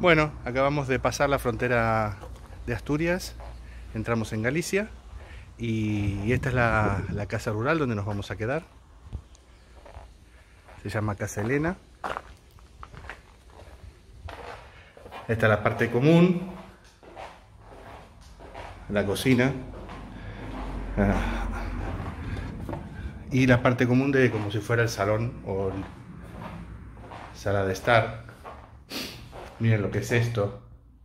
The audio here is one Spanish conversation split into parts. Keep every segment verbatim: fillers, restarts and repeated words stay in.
Bueno, acabamos de pasar la frontera de Asturias, entramos en Galicia y esta es la, la casa rural donde nos vamos a quedar. Se llama Casa Elena. Esta es la parte común, la cocina y la parte común de como si fuera el salón o el sala de estar. Miren lo que es esto,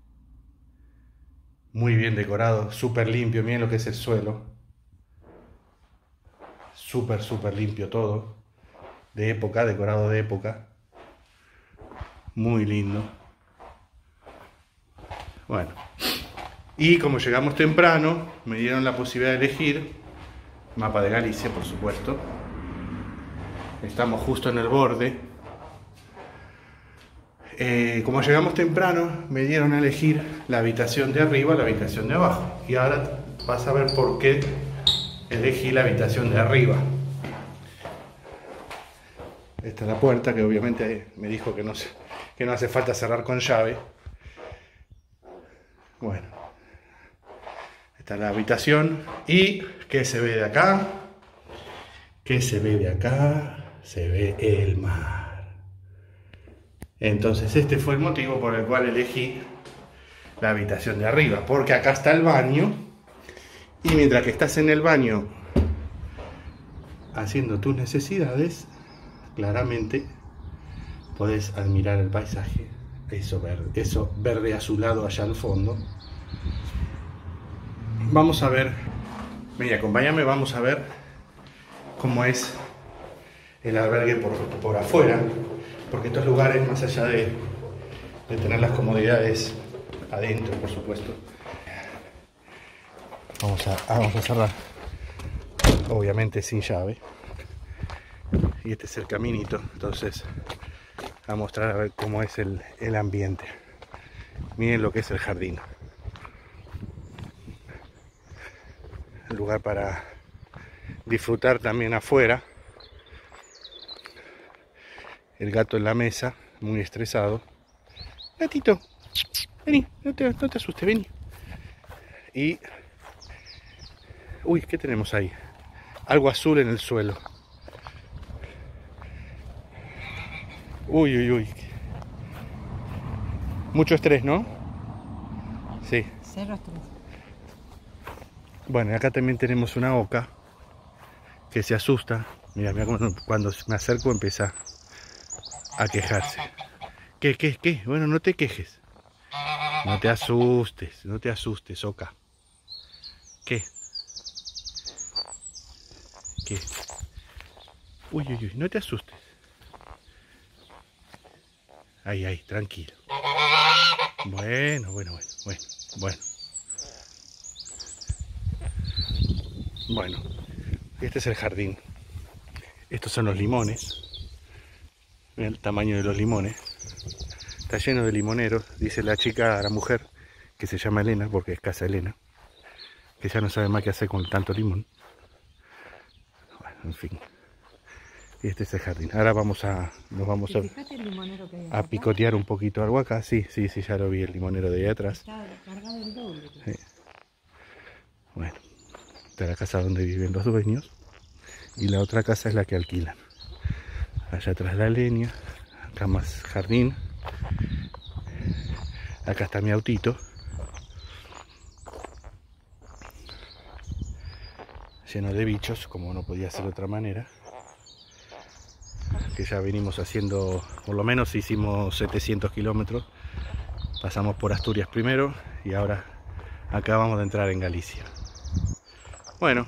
muy bien decorado, súper limpio. Miren lo que es el suelo, súper súper limpio todo, de época, decorado de época, muy lindo. Bueno, y como llegamos temprano, me dieron la posibilidad de elegir mapa de Galicia, por supuesto. Estamos justo en el borde. Eh, como llegamos temprano, me dieron a elegir la habitación de arriba, la habitación de abajo. Y ahora vas a ver por qué elegí la habitación de arriba. Esta es la puerta, que obviamente me dijo que no, se, que no hace falta cerrar con llave. Bueno, esta es la habitación. ¿Y qué se ve de acá? ¿Qué se ve de acá? Se ve el mar. Entonces este fue el motivo por el cual elegí la habitación de arriba, porque acá está el baño y mientras que estás en el baño haciendo tus necesidades, claramente podés admirar el paisaje, eso verde, eso verde azulado allá al fondo. Vamos a ver, mira, acompáñame, vamos a ver cómo es el albergue por, por afuera. Porque estos lugares, más allá de, de tener las comodidades adentro, por supuesto, vamos a, vamos a cerrar, obviamente sin llave. Y este es el caminito, entonces a mostrar a ver cómo es el, el ambiente. Miren lo que es el jardín. El lugar para disfrutar también afuera. El gato en la mesa, muy estresado. Gatito, vení, no te, no te asustes, vení. Y... uy, ¿qué tenemos ahí? Algo azul en el suelo. Uy, uy, uy. Mucho estrés, ¿no? Sí. Cero estrés. Bueno, acá también tenemos una oca que se asusta. Mira, mira cuando, cuando me acerco empieza a quejarse. ¿Qué, qué, qué? Bueno, no te quejes. No te asustes, no te asustes, oca. ¿Qué? ¿Qué? Uy, uy, uy, no te asustes. Ahí, ahí, tranquilo. Bueno, bueno, bueno, bueno, bueno. Bueno, este es el jardín. Estos son los limones. Miren el tamaño de los limones. Está lleno de limoneros. Dice la chica, la mujer, que se llama Elena, porque es Casa Elena, que ya no sabe más qué hacer con tanto limón. Bueno, en fin. Y este es el jardín. Ahora vamos a, nos vamos a, a picotear un poquito algo acá. Sí, sí, sí, ya lo vi, el limonero de ahí atrás. Está cargado el doble. Sí. Bueno, esta es la casa donde viven los dueños. Y la otra casa es la que alquilan. Allá atrás la leña, acá más jardín, acá está mi autito, lleno de bichos, como no podía ser de otra manera, que ya venimos haciendo, por lo menos hicimos setecientos kilómetros, pasamos por Asturias primero y ahora acabamos de entrar en Galicia. Bueno.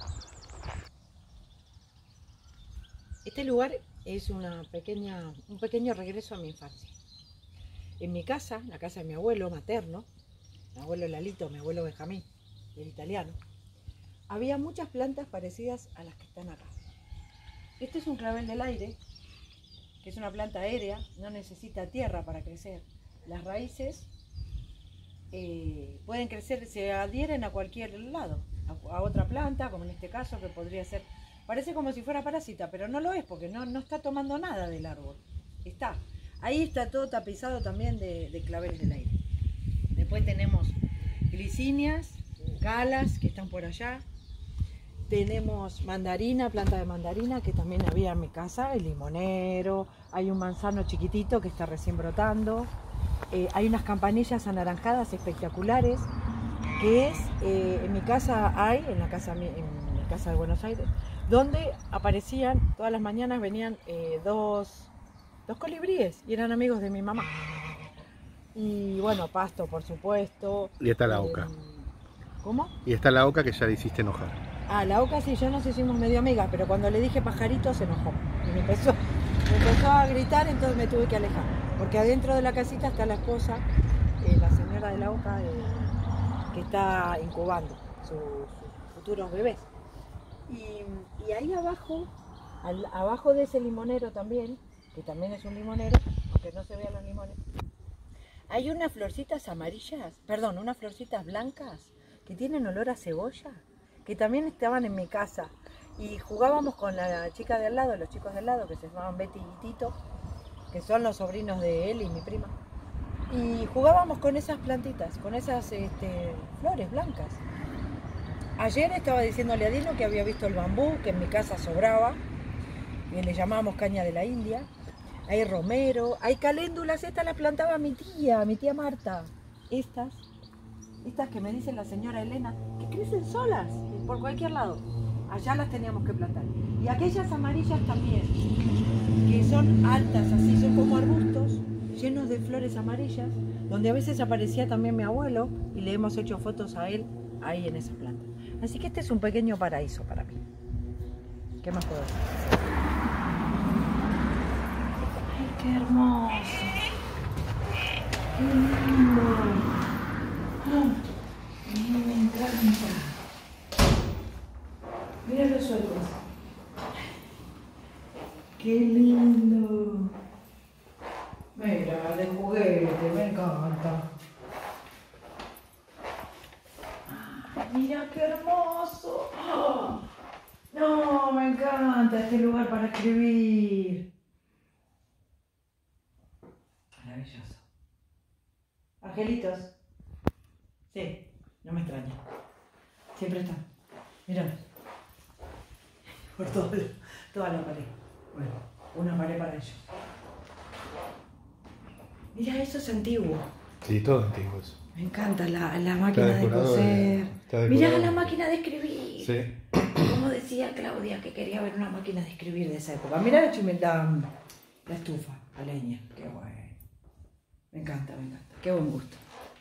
Este lugar es una pequeña, un pequeño regreso a mi infancia. En mi casa, la casa de mi abuelo materno, mi abuelo Lalito, mi abuelo Benjamín, el italiano, había muchas plantas parecidas a las que están acá. Este es un clavel del aire, que es una planta aérea, no necesita tierra para crecer. Las raíces eh, pueden crecer, se adhieren a cualquier lado, a, a otra planta, como en este caso, que podría ser... Parece como si fuera parásita, pero no lo es porque no, no está tomando nada del árbol. Está Ahí está todo tapizado también de, de claveles del aire. Después tenemos glicinias, galas que están por allá. Tenemos mandarina, planta de mandarina que también había en mi casa, el limonero. Hay un manzano chiquitito que está recién brotando. Eh, hay unas campanillas anaranjadas espectaculares que es, eh, en mi casa hay, en la casa, en mi casa de Buenos Aires, donde aparecían, todas las mañanas venían eh, dos, dos colibríes y eran amigos de mi mamá. Y bueno, pasto, por supuesto. Y está la eh, oca. ¿Cómo? Y está la oca que ya le hiciste enojar. Ah, la oca sí, yo nos hicimos medio amigas, pero cuando le dije pajarito se enojó. Y me empezó, me empezó a gritar, entonces me tuve que alejar. Porque adentro de la casita está la esposa, eh, la señora de la oca, eh, que está incubando sus, sus futuros bebés. Y, y ahí abajo, al, abajo de ese limonero también, que también es un limonero, aunque no se vean los limones, hay unas florcitas amarillas, perdón, unas florcitas blancas que tienen olor a cebolla, que también estaban en mi casa. Y jugábamos con la chica de al lado, los chicos de al lado, que se llamaban Betty y Tito, que son los sobrinos de él y mi prima. Y jugábamos con esas plantitas, con esas este, flores blancas. Ayer estaba diciéndole a Dino que había visto el bambú, que en mi casa sobraba, y le llamábamos caña de la India. Hay romero, hay caléndulas, estas las plantaba mi tía, mi tía Marta. Estas, estas que me dice la señora Elena, que crecen solas, por cualquier lado. Allá las teníamos que plantar. Y aquellas amarillas también, que son altas, así, son como arbustos, llenos de flores amarillas, donde a veces aparecía también mi abuelo, y le hemos hecho fotos a él ahí en esa planta. Así que este es un pequeño paraíso para mí. ¿Qué más puedo decir? ¡Ay, qué hermoso! ¡Qué lindo! ¡Ay, me encanta! Mira los sueltos. ¡Qué lindo! Mira, de juguete, me encanta. Mira qué hermoso. ¡Oh! No, me encanta este lugar para escribir. Maravilloso. Angelitos. Sí, no me extraña. Siempre están. Mírame. Por todo, toda la pared. Bueno, una pared para ellos. Mira, eso es antiguo. Sí, todo antiguo eso. Me encanta la, la máquina de coser. Mirá la máquina de escribir. Sí. Como decía Claudia que quería ver una máquina de escribir de esa época. Mirá la, la, la estufa a leña. Qué bueno. Me encanta, me encanta. Qué buen gusto.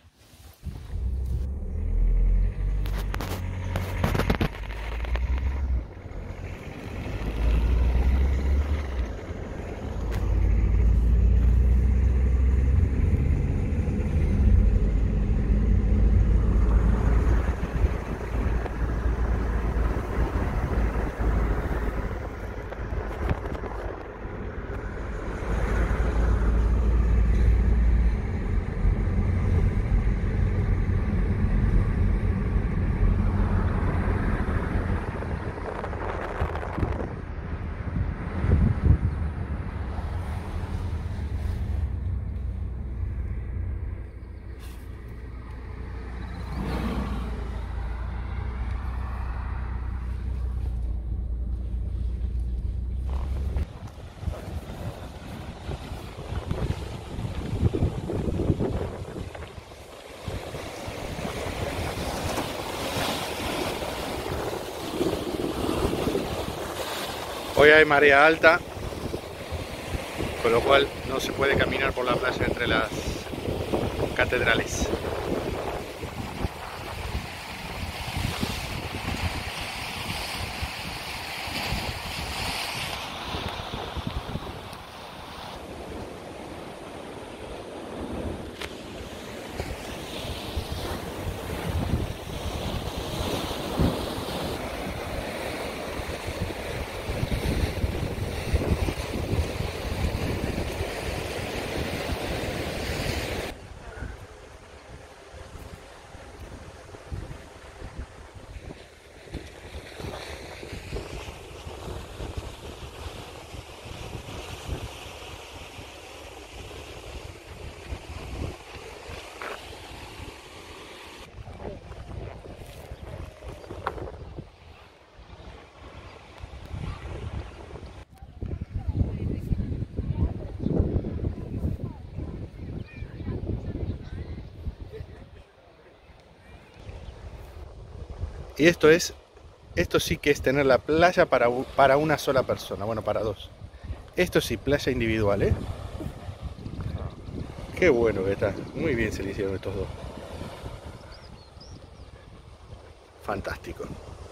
Hoy hay marea alta, con lo cual no se puede caminar por la playa entre las catedrales. Y esto es, esto sí que es tener la playa para, para una sola persona, bueno, para dos. Esto sí, playa individual, ¿eh? Qué bueno que está, muy bien se le hicieron estos dos. Fantástico.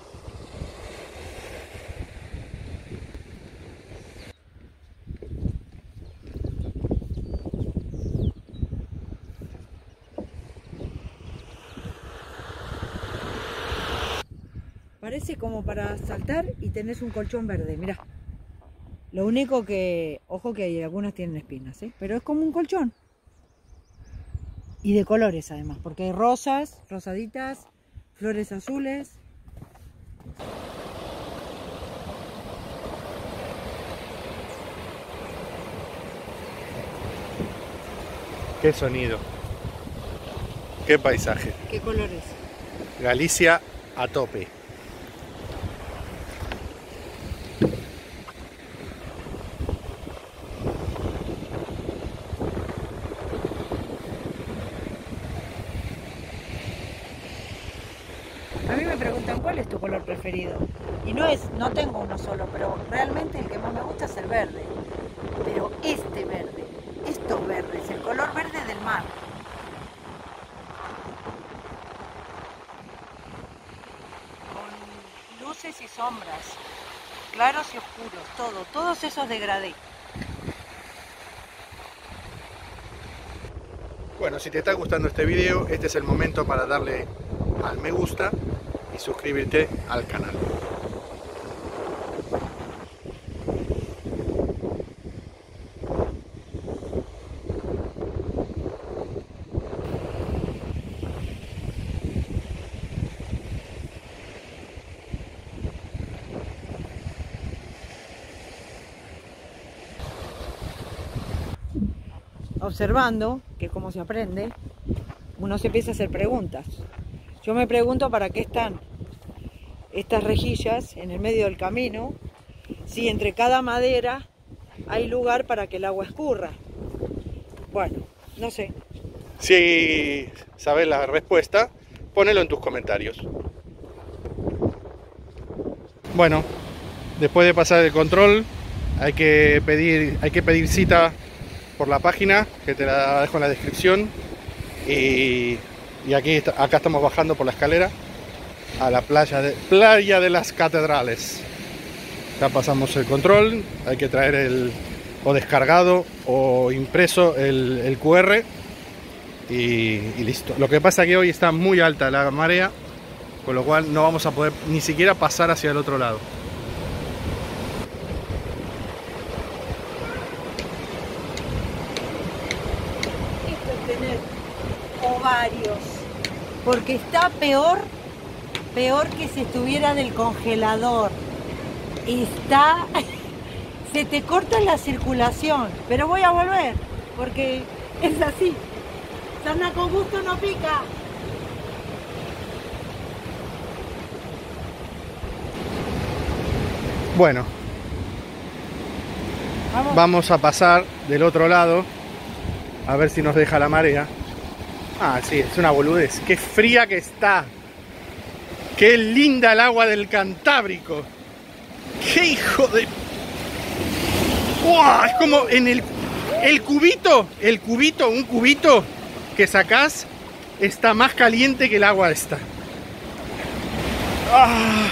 Parece como para saltar y tenés un colchón verde, mirá. Lo único que, ojo que hay algunas tienen espinas, ¿eh? Pero es como un colchón. Y de colores además, porque hay rosas, rosaditas, flores azules. Qué sonido. Qué paisaje. ¿Qué colores? Galicia a tope. A mí me preguntan cuál es tu color preferido. Y no es, no tengo uno solo, pero realmente el que más me gusta es el verde. Pero este verde, estos verdes, el color verde del mar. Con luces y sombras, claros y oscuros, todo, todos esos degradé. Bueno, si te está gustando este video, este es el momento para darle al me gusta y suscribirte al canal. Observando, que es como se aprende, uno se empieza a hacer preguntas. Yo me pregunto para qué están estas rejillas en el medio del camino, si entre cada madera hay lugar para que el agua escurra. Bueno, no sé. Si sabes la respuesta, ponelo en tus comentarios. Bueno, después de pasar el control, hay que pedir, hay que pedir cita por la página, que te la dejo en la descripción. Y, y aquí acá estamos bajando por la escalera a la playa de, playa de las Catedrales. Ya pasamos el control, hay que traer el o descargado o impreso el, el cu erre y, y listo. Lo que pasa es que hoy está muy alta la marea, con lo cual no vamos a poder ni siquiera pasar hacia el otro lado. Esto es tener ovarios, porque está peor, peor que si estuviera del congelador. Está, se te corta la circulación, pero voy a volver, porque es así. Sarna con gusto no pica. Bueno, Vamos. vamos a pasar del otro lado a ver si nos deja la marea. Ah, sí, es una boludez. Qué fría que está. Qué linda el agua del Cantábrico. Qué hijo de... ¡Wow! Es como en el, el cubito, el cubito, un cubito que sacás está más caliente que el agua esta. ¡Ah!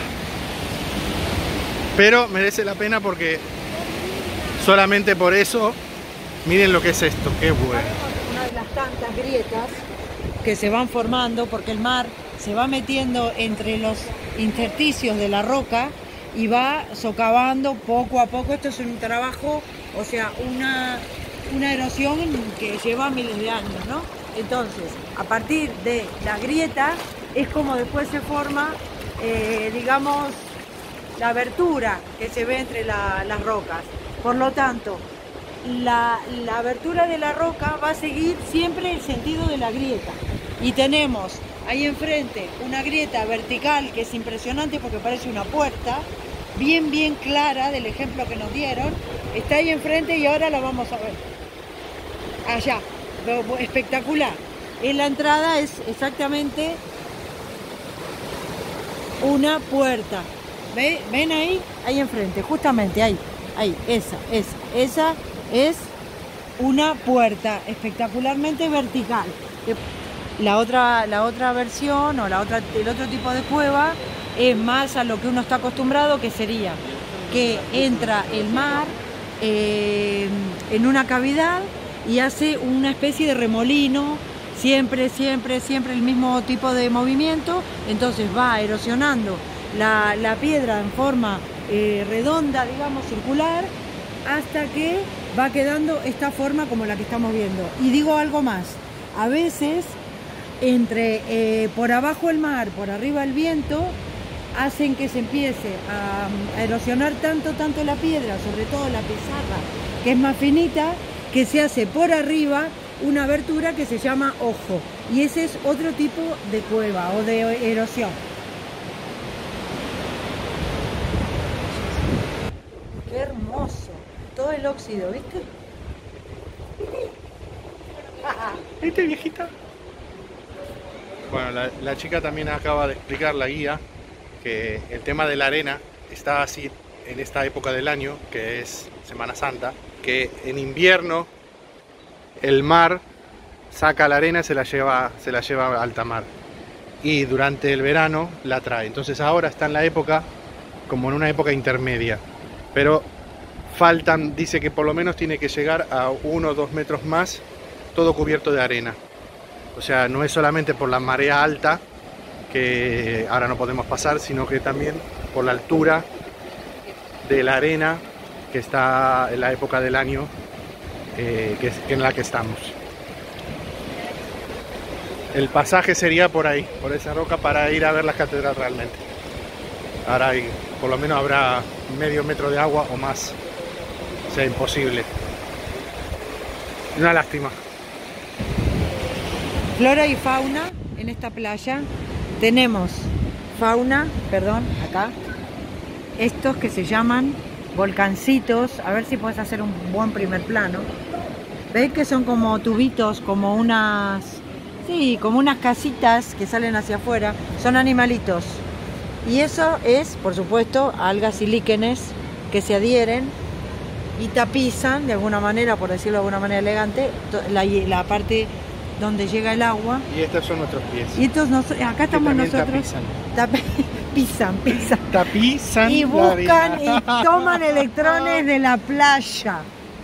Pero merece la pena porque solamente por eso, miren lo que es esto, qué bueno. Una de las tantas grietas que se van formando porque el mar se va metiendo entre los intersticios de la roca y va socavando poco a poco. Esto es un trabajo, o sea, una, una erosión que lleva miles de años, ¿no? Entonces, a partir de la grieta es como después se forma, eh, digamos, la abertura que se ve entre la, las rocas. Por lo tanto, la, la abertura de la roca va a seguir siempre el sentido de la grieta. Y tenemos ahí enfrente una grieta vertical que es impresionante porque parece una puerta, bien, bien clara del ejemplo que nos dieron. Está ahí enfrente y ahora la vamos a ver. Allá, espectacular. En la entrada es exactamente una puerta. ¿Ve? ¿Ven ahí? Ahí enfrente, justamente ahí. Ahí, esa, esa. Esa es una puerta espectacularmente vertical. La otra, la otra versión o la otra, el otro tipo de cueva es más a lo que uno está acostumbrado, que sería que entra el mar eh, en una cavidad y hace una especie de remolino, siempre, siempre, siempre el mismo tipo de movimiento, entonces va erosionando la, la piedra en forma eh, redonda, digamos, circular, hasta que va quedando esta forma como la que estamos viendo. Y digo algo más, a veces entre eh, por abajo el mar, por arriba el viento, hacen que se empiece a, a erosionar tanto, tanto la piedra, sobre todo la pizarra, que es más finita, que se hace por arriba una abertura que se llama ojo. Y ese es otro tipo de cueva o de erosión. Qué hermoso. Todo el óxido, ¿viste? ¿Viste, viejita? Bueno, la, la chica también acaba de explicar, la guía, que el tema de la arena está así en esta época del año, que es Semana Santa, que en invierno el mar saca la arena y se la lleva, se la lleva a alta mar, y durante el verano la trae. Entonces ahora está en la época, como en una época intermedia, pero faltan, dice que por lo menos tiene que llegar a uno o dos metros más, todo cubierto de arena. O sea, no es solamente por la marea alta, que ahora no podemos pasar, sino que también por la altura de la arena que está en la época del año eh, que, que en la que estamos. El pasaje sería por ahí, por esa roca, para ir a ver la catedral realmente. Ahora hay, por lo menos habrá medio metro de agua o más. O sea, imposible. Una lástima. Flora y fauna en esta playa. Tenemos fauna, perdón, acá, estos que se llaman volcancitos. A ver si puedes hacer un buen primer plano. ¿Ves que son como tubitos, como unas, sí, como unas casitas que salen hacia afuera? Son animalitos. Y eso es, por supuesto, algas y líquenes que se adhieren y tapizan de alguna manera, por decirlo de alguna manera elegante, la, la parte donde llega el agua. Y estos son nuestros pies. Y estos nos, acá estamos nosotros. Tapizan. Tap, pisan, pisan. Tapizan. Y buscan y toman electrones de la playa.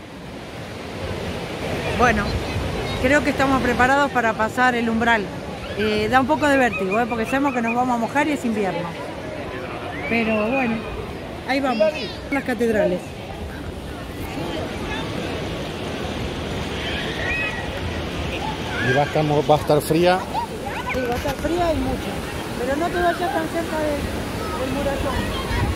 Bueno, creo que estamos preparados para pasar el umbral. Eh, da un poco de vértigo, ¿eh? Porque sabemos que nos vamos a mojar y es invierno. Pero bueno, ahí vamos. Las catedrales. Y va a, estar, va a estar fría. Sí, va a estar fría y mucho. Pero no te vayas tan cerca del, del murallón.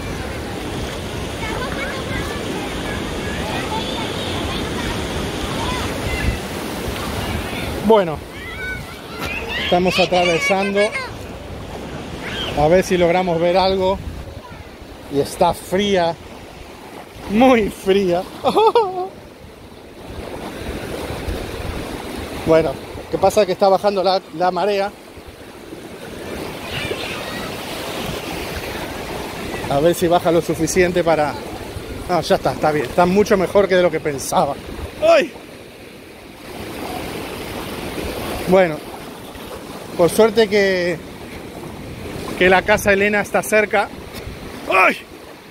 Bueno, estamos atravesando. A ver si logramos ver algo. Y está fría. Muy fría. Bueno. ¿Qué pasa? Que está bajando la, la marea. A ver si baja lo suficiente para... No, ya está, está bien. Está mucho mejor que de lo que pensaba. ¡Ay! Bueno, por suerte que, que la casa Elena está cerca. ¡Ay!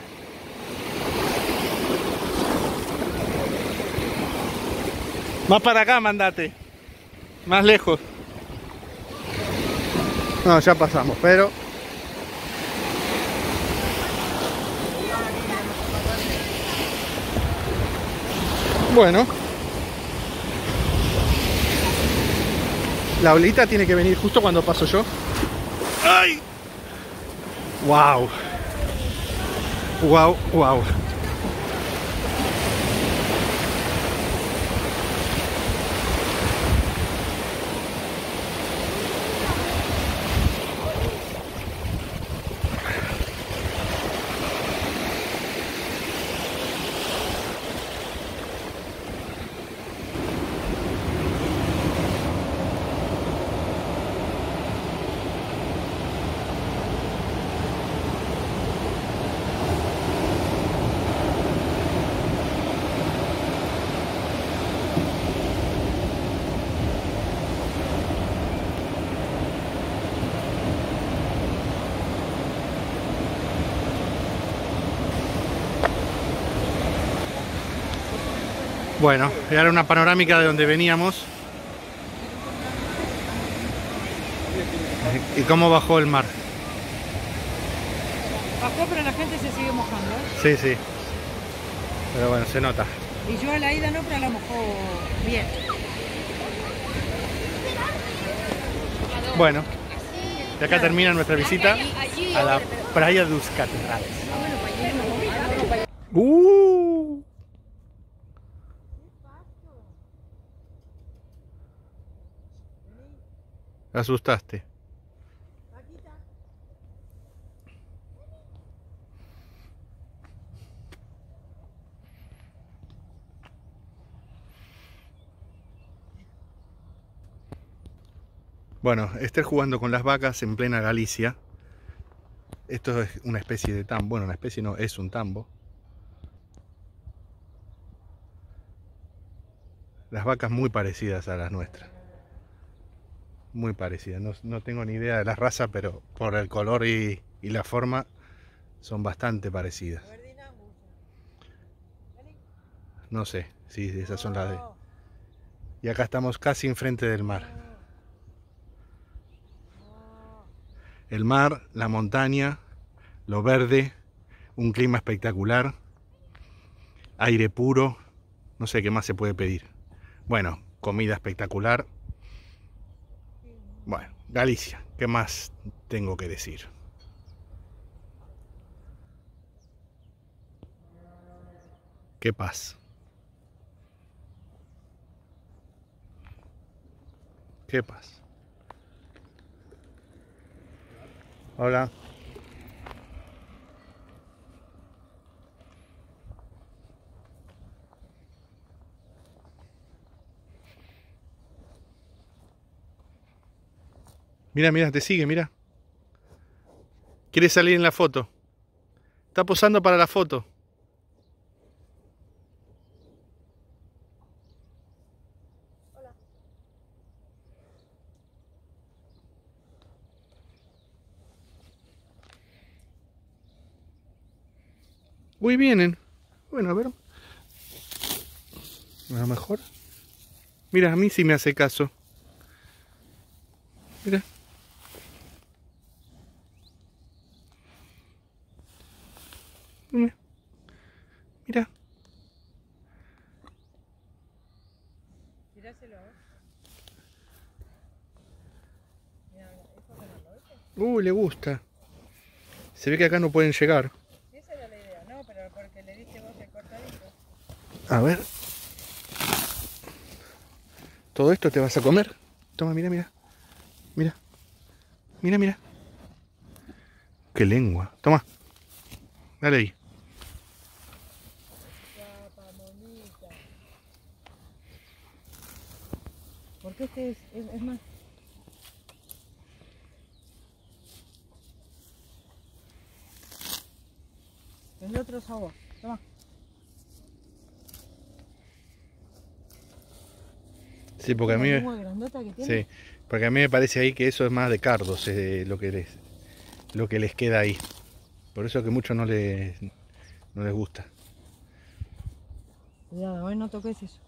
Más para acá, mandate. Más lejos. No, ya pasamos, pero... Bueno. La olita tiene que venir justo cuando paso yo. ¡Ay! ¡Wow! ¡Wow! ¡Wow! Bueno, y ahora una panorámica de donde veníamos. ¿Y cómo bajó el mar? Bajó, pero la gente se sigue mojando. Sí, sí. Pero bueno, se nota. Y yo a la ida no, pero la mojó bien. Bueno, y acá termina nuestra visita a la playa de los Catedrales. ¡Uh! Asustaste. Bueno, Esther jugando con las vacas en plena Galicia. Esto es una especie de tambo. Bueno, una especie no, es un tambo. Las vacas muy parecidas a las nuestras. Muy parecidas. No, no tengo ni idea de la raza, pero por el color y, y la forma son bastante parecidas. No sé, sí, esas son las de... Y acá estamos casi enfrente del mar. El mar, la montaña, lo verde, un clima espectacular, aire puro, no sé qué más se puede pedir. Bueno, comida espectacular. Bueno, Galicia, ¿qué más tengo que decir? Qué paz. Qué paz. Hola. Mira, mira, te sigue, mira. Quiere salir en la foto. Está posando para la foto. Hola. Uy, vienen. Bueno, a ver. A lo mejor. Mira, a mí sí me hace caso. Mira. Mira. Mira. Tiráselo, ¿eh? Mira, ¿eso ganando este? Uy, le gusta. Se ve que acá no pueden llegar. Esa era la idea, no, pero porque le diste vos el cortadito. A ver. ¿Todo esto te vas a comer? Toma, mira, mira. Mira. Mira, mira. Qué lengua. Toma. Dale ahí. Guapa, monita. Porque este es, es, es más. El otro es agua. Toma. Sí, porque a mí, La lengua grandota que tiene. sí, porque a mí me parece ahí que eso es más de cardos, eh, lo que les, lo que les queda ahí. Por eso que mucho no les, no les gusta. Cuidado, hoy no toques eso.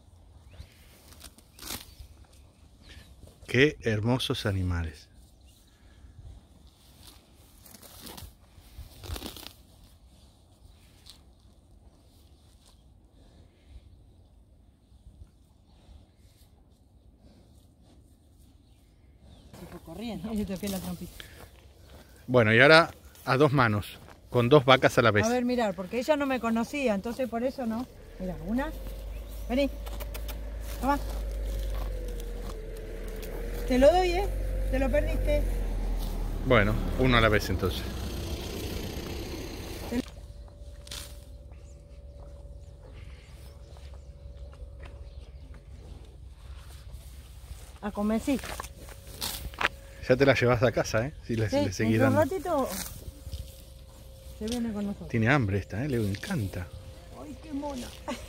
Qué hermosos animales. Se fue corriendo. Y toqué la trampita. Bueno, y ahora a dos manos, con dos vacas a la vez. A ver, mirar, porque ella no me conocía, entonces por eso no. Mira, una. Vení. Toma. Te lo doy, ¿eh? Te lo perdiste. Bueno, uno a la vez entonces. A comer, sí. Ya te la llevas a casa, ¿eh? Si le, Sí, le seguís dentro de un dando. ratito se viene con nosotros. Tiene hambre esta, ¿eh? Le encanta. ¡Ay, qué mona!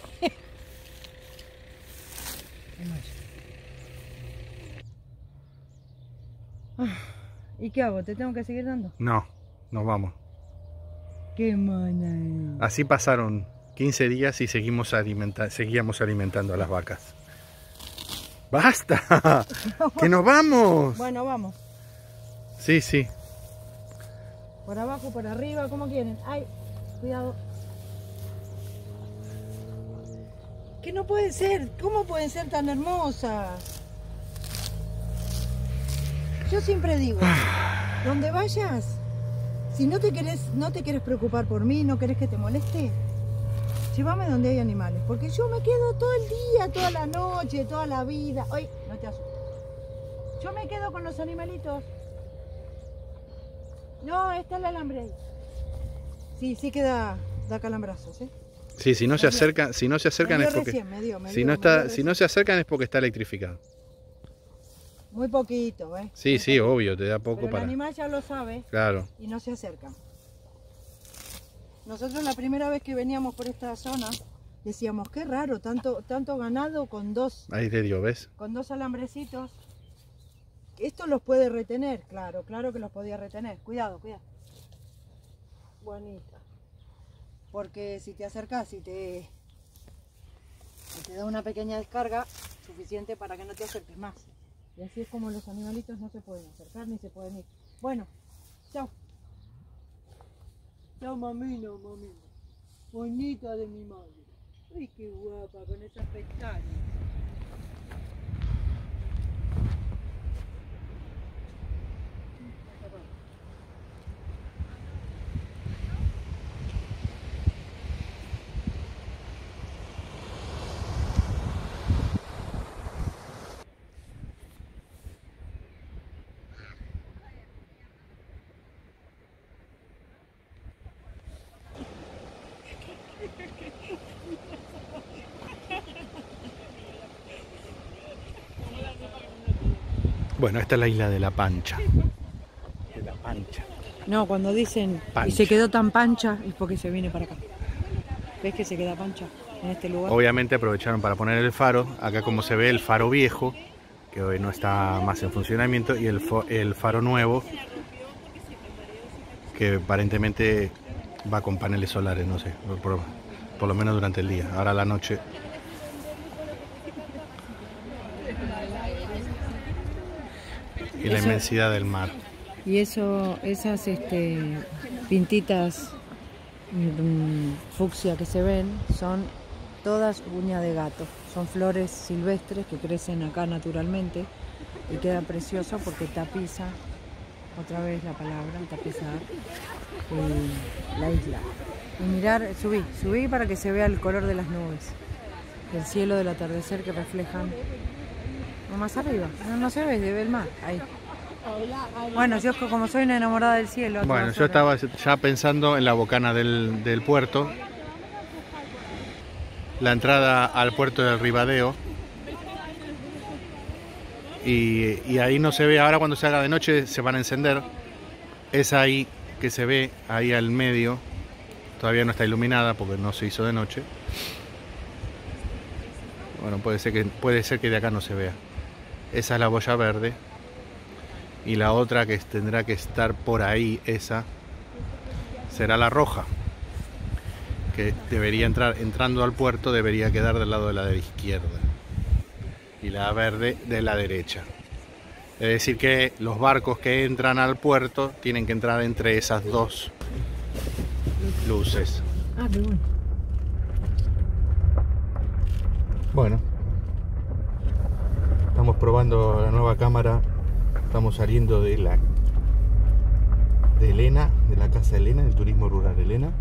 ¿Y qué hago? ¿Te tengo que seguir dando? No, nos vamos. ¡Qué mona! Así pasaron quince días y seguimos alimenta seguíamos alimentando a las vacas. ¡Basta! ¡Que nos vamos! Bueno, vamos. Sí, sí. Por abajo, por arriba, como quieren. ¡Ay! Cuidado. Que no pueden ser. ¿Cómo pueden ser tan hermosas? Yo siempre digo, donde vayas, si no te querés, no te querés preocupar por mí, no querés que te moleste, llévame donde hay animales, porque yo me quedo todo el día, toda la noche, toda la vida. Ay, no te asustes. Yo me quedo con los animalitos. No, está el alambre ahí. Sí, sí que da, da calambrazos, ¿eh? Sí, si no se acercan, si no se acercan es porque recién, me dio, me si dio, no me está, dio si no se acercan es porque está electrificado. Muy poquito, ¿eh? Sí, Muy sí, poquito. obvio, te da poco Pero para. el animal ya lo sabe. Claro. Y no se acercan. Nosotros la primera vez que veníamos por esta zona decíamos, qué raro, tanto, tanto ganado con dos, Ahí te dio, ¿ves? con dos alambrecitos. Esto los puede retener, claro, claro que los podía retener. Cuidado, cuidado. Bonita. Porque si te acercas y te, y te da una pequeña descarga, suficiente para que no te acerques más. Y así es como los animalitos no se pueden acercar ni se pueden ir. Bueno, chao. Chao, mamina, mamina. Bonita de mi madre. Ay, qué guapa con esas pestañas. Bueno, esta es la isla de la Pancha. De la Pancha. No, cuando dicen Pancha. y se quedó tan pancha es porque se viene para acá. ¿Ves que se queda pancha en este lugar? Obviamente aprovecharon para poner el faro. Acá como se ve el faro viejo, que hoy no está más en funcionamiento, y el, el faro nuevo, que aparentemente va con paneles solares, no sé, por, por lo menos durante el día. Ahora a la noche. Y la Eso, inmensidad del mar. y eso, esas este, pintitas mmm, fucsia que se ven son todas uñas de gato. Son flores silvestres que crecen acá naturalmente y queda precioso porque tapiza, otra vez la palabra, tapizar eh, la isla. Y mirar, subí, subí para que se vea el color de las nubes, del cielo, del atardecer que reflejan. O más arriba, no, no se ve, se ve el mar, ahí. Bueno, yo como soy una enamorada del cielo. Bueno, yo estaba ya pensando en la bocana del, del puerto, la entrada al puerto del Ribadeo, y, y ahí no se ve, ahora cuando se haga de noche se van a encender, es ahí que se ve, ahí al medio, todavía no está iluminada porque no se hizo de noche. Bueno, puede ser que, puede ser que de acá no se vea. Esa es la boya verde. Y la otra que tendrá que estar por ahí, esa, será la roja. Que debería entrar, entrando al puerto, debería quedar del lado de la izquierda. Y la verde de la derecha. Es decir que los barcos que entran al puerto tienen que entrar entre esas dos luces. Ah, qué bueno. Bueno, estamos probando la nueva cámara. Estamos saliendo de la de Elena, de la casa Elena, del turismo rural Elena.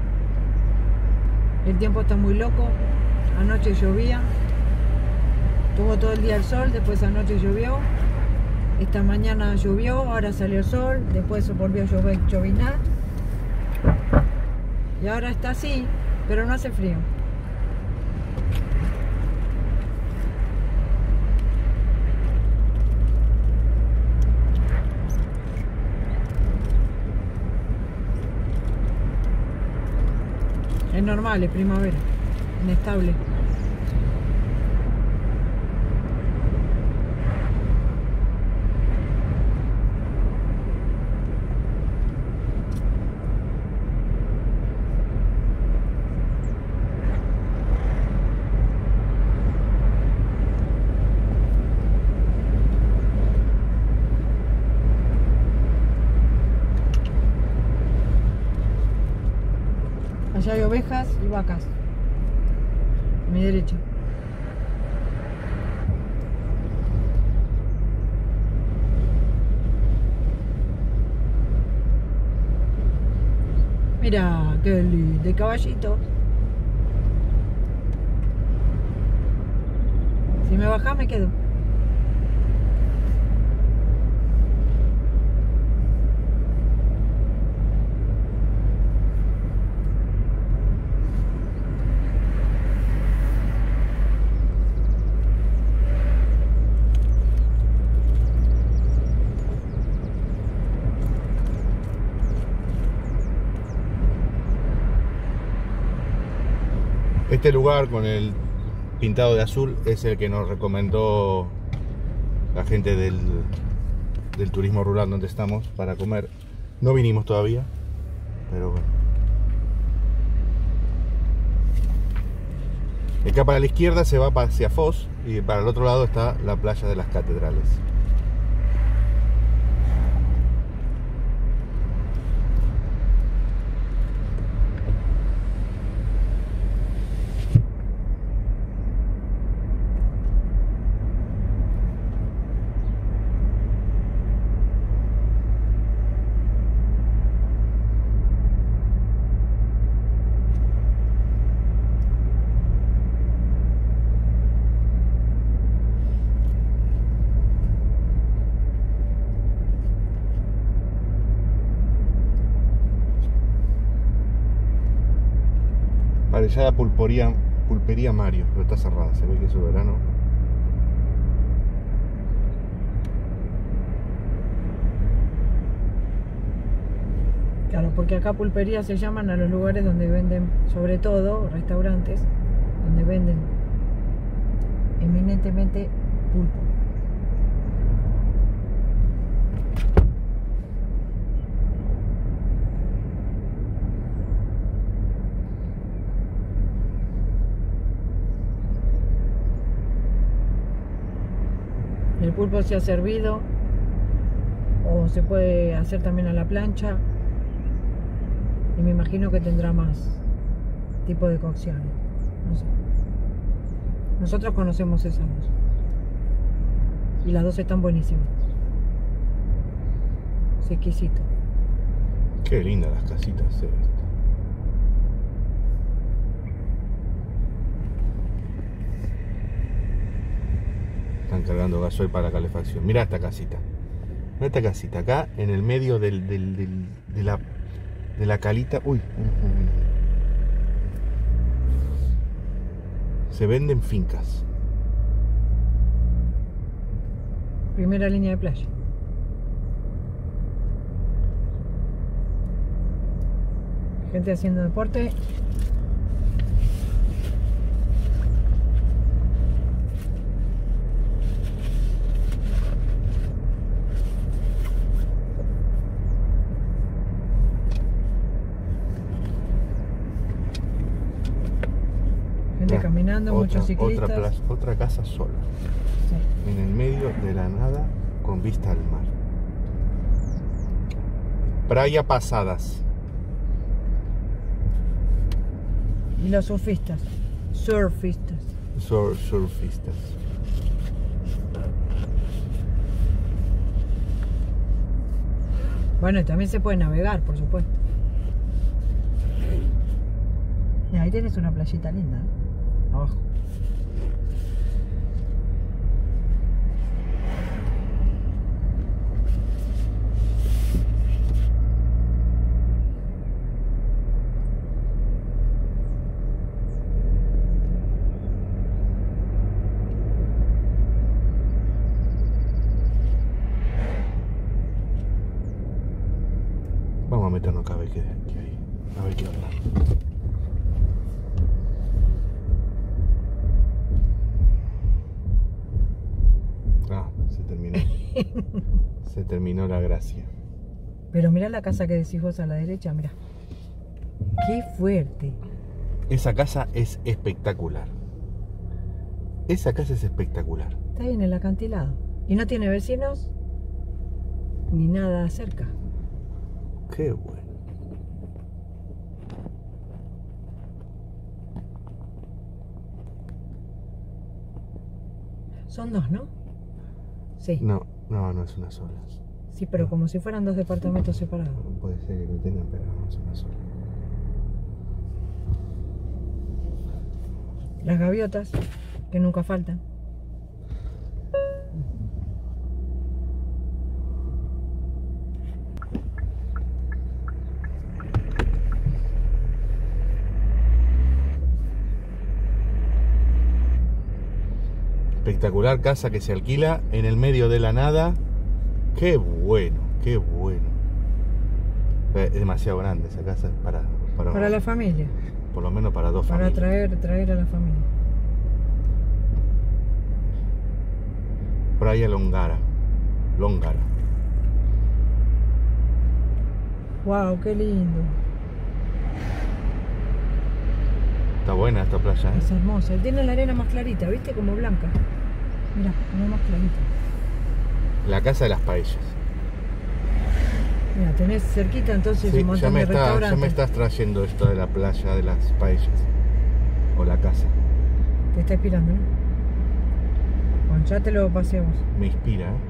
El tiempo está muy loco, anoche llovía Tuvo todo el día el sol, después anoche llovió. Esta mañana llovió, ahora salió el sol, después volvió a llover, llovinar. Y ahora está así, pero no hace frío. Es normal, es primavera, inestable. Allá hay ovejas y vacas. A mi derecha. Mira, qué lindo, de caballito. Si me bajás me quedo. Este lugar con el pintado de azul es el que nos recomendó la gente del, del turismo rural donde estamos para comer. No vinimos todavía, pero bueno. Acá para la izquierda se va hacia Foz y para el otro lado está la playa de las Catedrales. Parellada pulpería, pulpería Mario, pero está cerrada, se ve que es su verano. Claro, porque acá pulpería se llaman a los lugares donde venden, sobre todo restaurantes, donde venden eminentemente pulpo. El pulpo se ha servido o se puede hacer también a la plancha y me imagino que tendrá más tipo de cocción. No sé. Nosotros conocemos esas dos y las dos están buenísimas. Es exquisito. Qué lindas las casitas, eh. Están cargando gasoil para la calefacción. Mira esta casita. Mira esta casita. Acá en el medio del, del, del, de, la, de la calita. Uy. Se venden fincas. Primera línea de playa. Gente haciendo deporte. Gente Ah, caminando, otra, muchos ciclistas. Otra, plaza, otra casa sola. Sí. En el medio de la nada con vista al mar. Playa Pasadas. Y los surfistas. Surfistas. Sur, surfistas. Bueno, y también se puede navegar, por supuesto. Y ahí tienes una playita linda, ¿eh? Abajo. meternos acá a ver qué, qué hay. A ver qué onda. Ah, se terminó. Se terminó la gracia. Pero mira la casa que decís vos a la derecha, mira. Qué fuerte. Esa casa es espectacular. Esa casa es espectacular. Está ahí en el acantilado. Y no tiene vecinos ni nada cerca. Qué bueno. Son dos, ¿no? Sí. No, no, no es una sola. Sí, pero como si fueran dos departamentos separados. Puede ser que lo tengan, pero no es una sola. Las gaviotas, que nunca faltan. Espectacular casa que se alquila en el medio de la nada. Qué bueno, qué bueno. Es demasiado grande esa casa para, para, Para la familia. por lo menos para dos Para familias. traer, traer a la familia. Playa Longara. Longara. Wow, qué lindo. Está buena esta playa, ¿eh? Es hermosa. Tiene la arena más clarita, ¿viste? Como blanca. Mira, como más clarita. La casa de las paellas. Mira, tenés cerquita entonces Sí, un montón ya me, de está, restaurantes. ya me estás trayendo esto de la playa de las paellas. O la casa. Te está inspirando, ¿no? Bueno, ya te lo pasé a vos. Me inspira, ¿eh?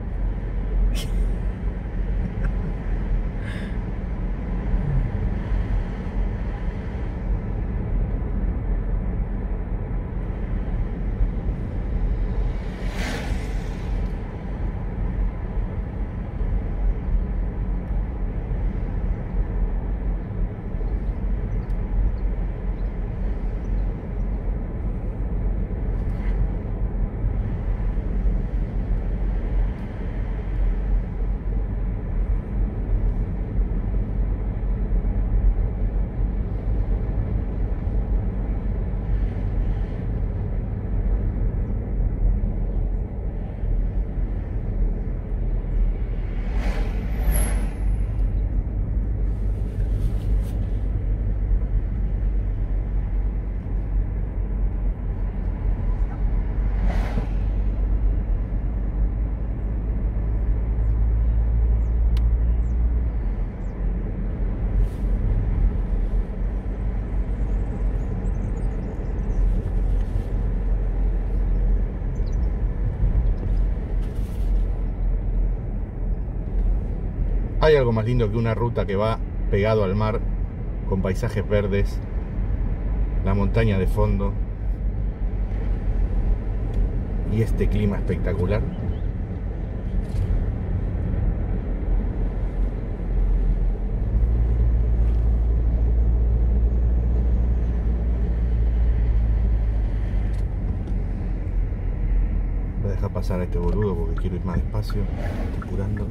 Hay algo más lindo que una ruta que va pegado al mar, con paisajes verdes, la montaña de fondo y este clima espectacular. Voy a dejar pasar a este boludo porque quiero ir más despacio. Estoy curando.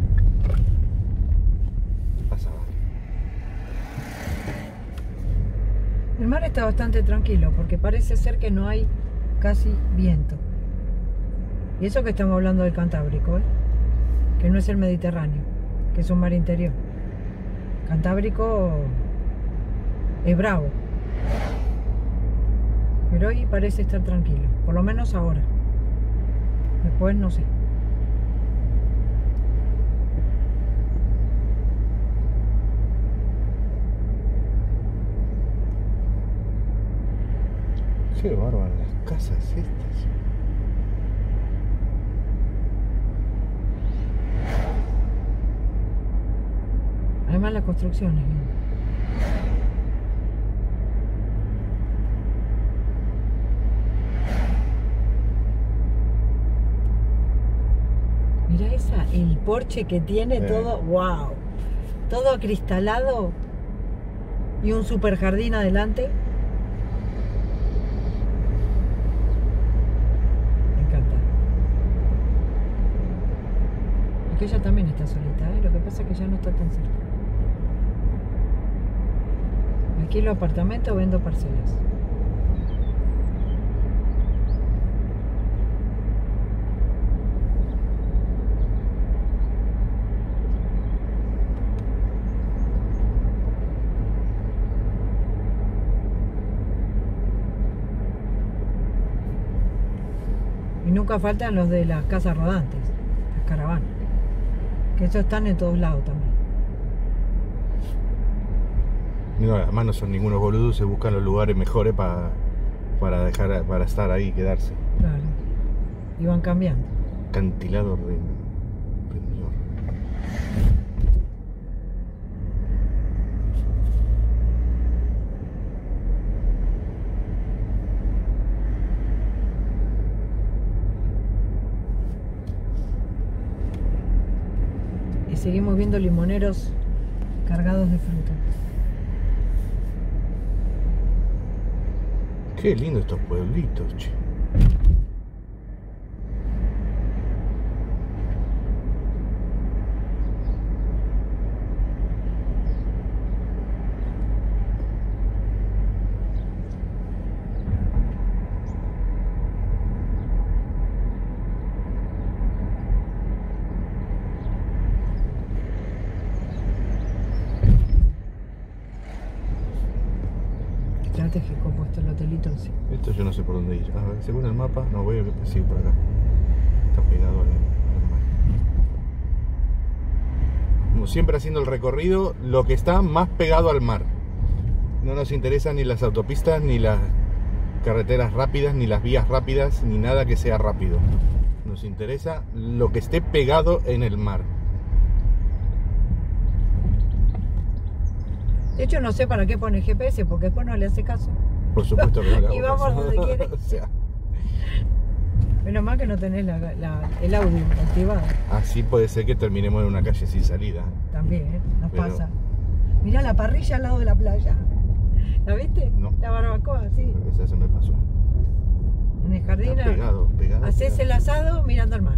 El mar está bastante tranquilo porque parece ser que no hay casi viento. Y eso que estamos hablando del Cantábrico, ¿eh? Que no es el Mediterráneo, que es un mar interior. Cantábrico es bravo. Pero hoy parece estar tranquilo, por lo menos ahora. Después no sé. Qué bárbaro, las casas estas. Además las construcciones. Mira esa, el porche que tiene, Sí. todo, wow. Todo acristalado y un super jardín adelante. Ella también está solita, ¿eh? Lo que pasa es que ya no está tan cerca. Alquilo apartamento, vendo parcelas. Y nunca faltan los de las casas rodantes, las caravanas, que esos están en todos lados también. No, además no son ningunos boludos, se buscan los lugares mejores para, para dejar, para estar ahí y quedarse. Claro. Y van cambiando. Cantilado de, de mierda. Y seguimos viendo limoneros cargados de fruta. Qué lindo estos pueblitos, che. Estratégico puesto el hotelito así. Esto yo no sé por dónde ir. A ver, según el mapa, no voy a seguir por acá. Está pegado al, al mar. Como siempre haciendo el recorrido, lo que está más pegado al mar. No nos interesan ni las autopistas, ni las carreteras rápidas, ni las vías rápidas, ni nada que sea rápido. Nos interesa lo que esté pegado en el mar. De hecho, no sé para qué pone G P S, porque después no le hace caso. Por supuesto que no le hago Y vamos caso. donde quiere. O sea, Menos mal que no tenés la, la- el audio activado. así puede ser que terminemos en una calle sin salida. También, ¿eh? Nos Pero- pasa. Mirá la parrilla al lado de la playa. ¿La viste? No. La barbacoa, sí. Esa se me pasó. En el jardín. Está pegado, pegado. Haces pegado. el asado mirando al mar.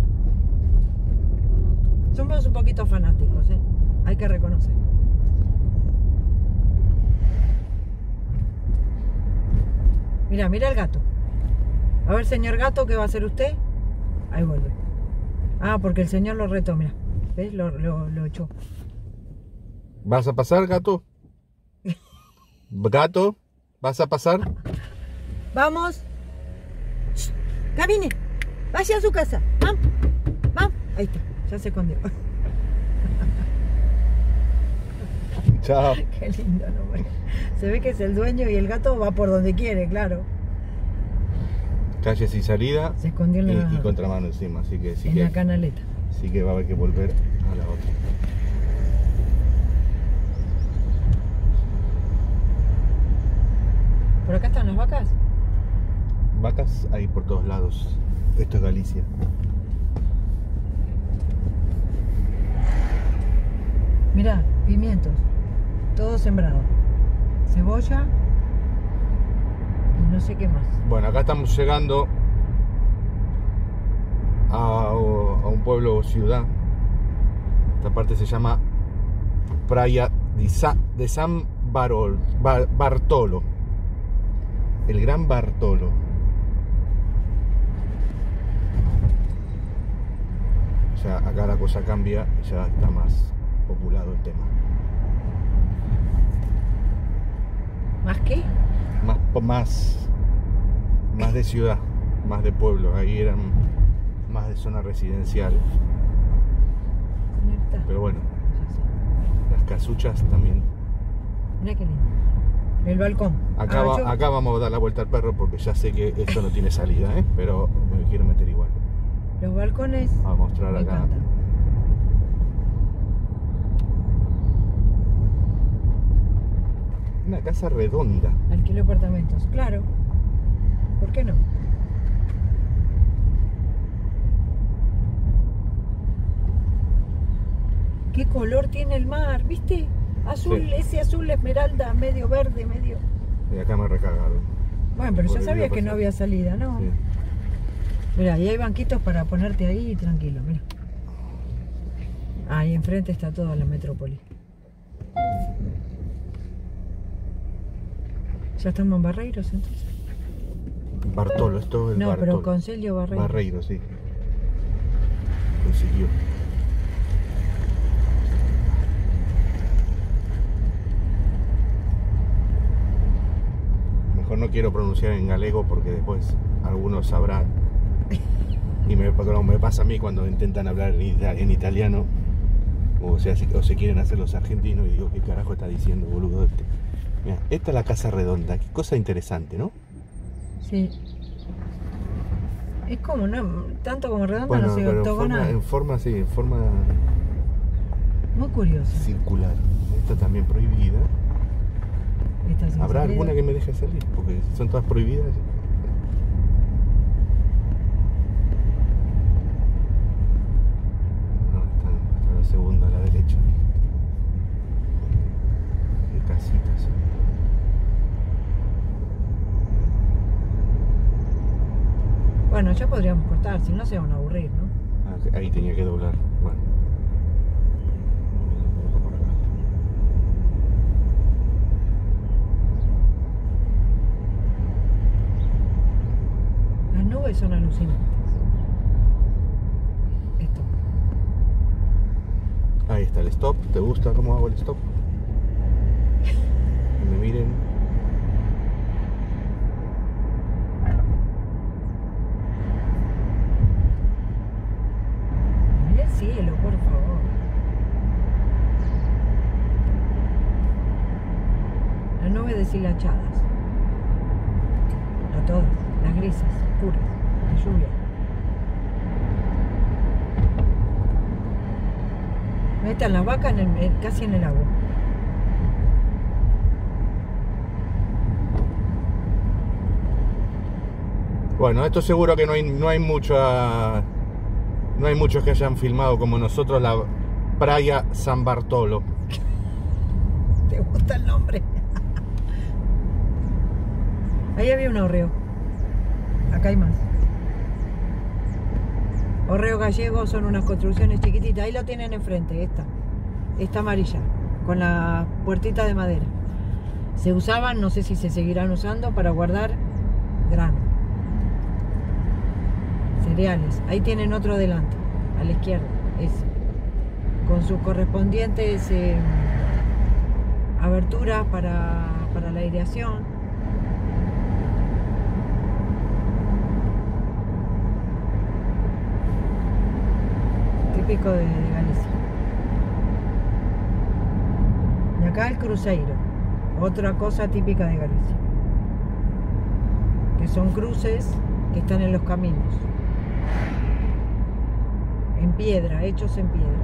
Somos un poquito fanáticos, ¿eh? Hay que reconocer. Mira, mira el gato. A ver, señor gato, ¿qué va a hacer usted? Ahí vuelve. Ah, porque el señor lo retó, mira. ¿Ves? Lo, lo, lo echó. ¿Vas a pasar, gato? ¿Gato? ¿Vas a pasar? ¡Vamos! Shh, ¡camine! ¡Vaya a su casa! ¡Vamos! ¡Vamos! Ahí está, ya se escondió. Chao. Qué lindo, ¿no? Bueno, se ve que es el dueño y el gato va por donde quiere, claro. Calle sin salida Se escondió en y, la, y contramano encima, así que sí en que, la canaleta. sí que va a haber que volver a la otra. ¿Por acá están las vacas? Vacas hay por todos lados. Esto es Galicia. Mirá, pimientos. Todo sembrado. Cebolla. Y no sé qué más. Bueno, acá estamos llegando a, a un pueblo o ciudad. Esta parte se llama Praia de, Sa, de San Barol, Bar, Bartolo. El Gran Bartolo. Ya acá la cosa cambia, ya está más populado el tema. ¿Más qué? Más, más, más de ciudad, más de pueblo. Ahí eran más de zona residencial. Mirá, está. Pero bueno, Ya sé. las casuchas también. Mirá qué lindo. El balcón. Acá, Ah, va- yo- acá vamos a dar la vuelta al perro porque ya sé que esto no tiene salida, ¿eh? Pero me quiero meter igual. Los balcones A mostrar me acá. encantan. Una casa redonda. Alquiló apartamentos, claro. ¿Por qué no? ¿Qué color tiene el mar? ¿Viste? Azul, Sí. ese azul esmeralda, medio verde, medio... Y acá me recagaron. Bueno, pero Por ya el sabías día que no pasado. había salida, ¿no? Sí. Mira, y hay banquitos para ponerte ahí tranquilo, mira. Ahí enfrente está toda la metrópoli. Ya estamos en Barreiros entonces. Bartolo, esto es el No, Bartolo. pero Concelho Barreiros. Barreiros, sí. Consiguió. Mejor no quiero pronunciar en galego porque después algunos sabrán. Y me, me pasa a mí cuando intentan hablar en, en italiano. O sea, se, o se quieren hacer los argentinos y digo, ¿qué carajo está diciendo, boludo? Este? Mira, esta es la Casa Redonda. Qué cosa interesante, ¿no? Sí. Es como, no, tanto como redonda, Bueno, no sé, pero octogonal. En forma, en forma, sí, en forma Muy curioso. circular. Esta también prohibida. Esta sin ¿Habrá salida. alguna que me deje salir? Porque son todas prohibidas. No, está, está la segunda a la derecha. Qué casitas. Bueno, ya podríamos cortar, si no se van a aburrir, ¿no? Ah, ahí tenía que doblar. Bueno. Por acá. Las nubes son alucinantes. Esto. Ahí está el stop. ¿Te gusta cómo hago el stop? Que me miren. Mira el cielo, por favor. Las nubes deshilachadas. No todas, las grises, puras, la lluvia. Ahí están las vacas en el- en- casi en el agua. Bueno, esto seguro que no hay, no hay mucha, no hay muchos que hayan filmado como nosotros la Praia San Bartolo. ¿Te gusta el nombre? Ahí había un hórreo. Acá hay más. Hórreo gallego son unas construcciones chiquititas. Ahí lo tienen enfrente, esta. Esta amarilla, con la puertita de madera. Se usaban, no sé si se seguirán usando, para guardar grano. Cereales. Ahí tienen otro delante, a la izquierda, ese. Con sus correspondientes eh, aberturas para, para la aireación. Típico de, de Galicia. Y acá el cruceiro, otra cosa típica de Galicia, que son cruces que están en los caminos, en piedra, hechos en piedra.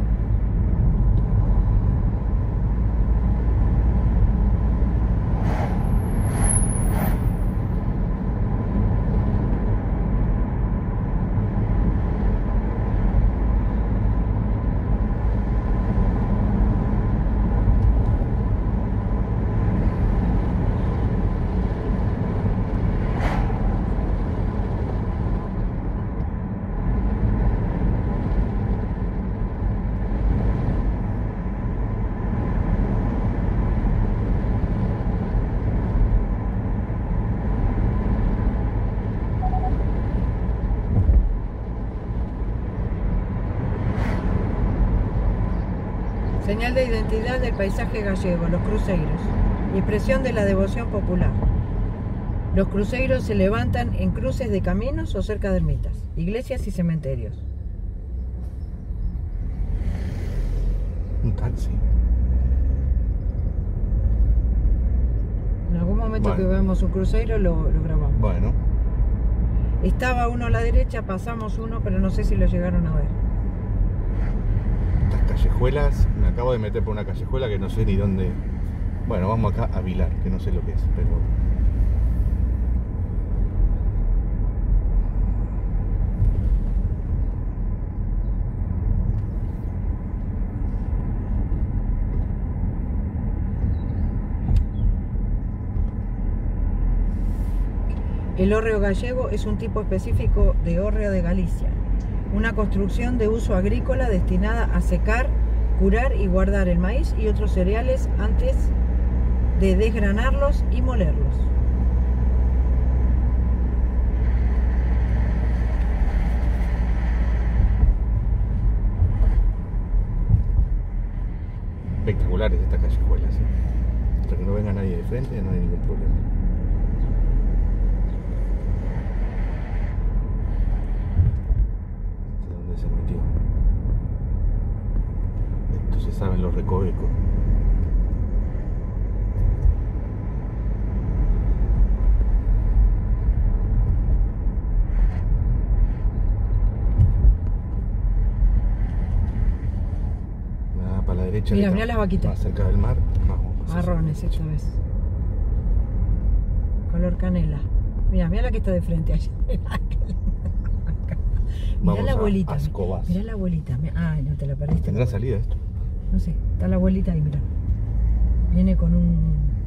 Señal de identidad del paisaje gallego, los cruceiros, y expresión de la devoción popular. Los cruceiros se levantan en cruces de caminos o cerca de ermitas, iglesias y cementerios. Un taxi. En algún momento Bueno. que vemos un cruceiro lo, lo grabamos. Bueno, Estaba uno a la derecha, pasamos uno, pero no sé si lo llegaron a ver. estas callejuelas, me acabo de meter por una callejuela que no sé ni dónde. Bueno, vamos acá a Vilar, que no sé lo que es, pero. El hórreo gallego es un tipo específico de hórreo de Galicia, una construcción de uso agrícola destinada a secar, curar y guardar el maíz y otros cereales antes de desgranarlos y molerlos. Espectaculares estas callejuelas, ¿eh? Hasta que no venga nadie de frente no hay ningún problema. ¿De dónde se metió? Esto se sabe en los recovecos. Para la derecha, mira, mira las vaquitas. Más cerca del mar, vamos. Marrones esta vez. Color canela. Mira, mira la que está de frente allá. Mira la abuelita. Mira la abuelita. Ay, no te la perdiste. ¿Tendrá salida esto? No sé, está la abuelita ahí, mira. Viene con un...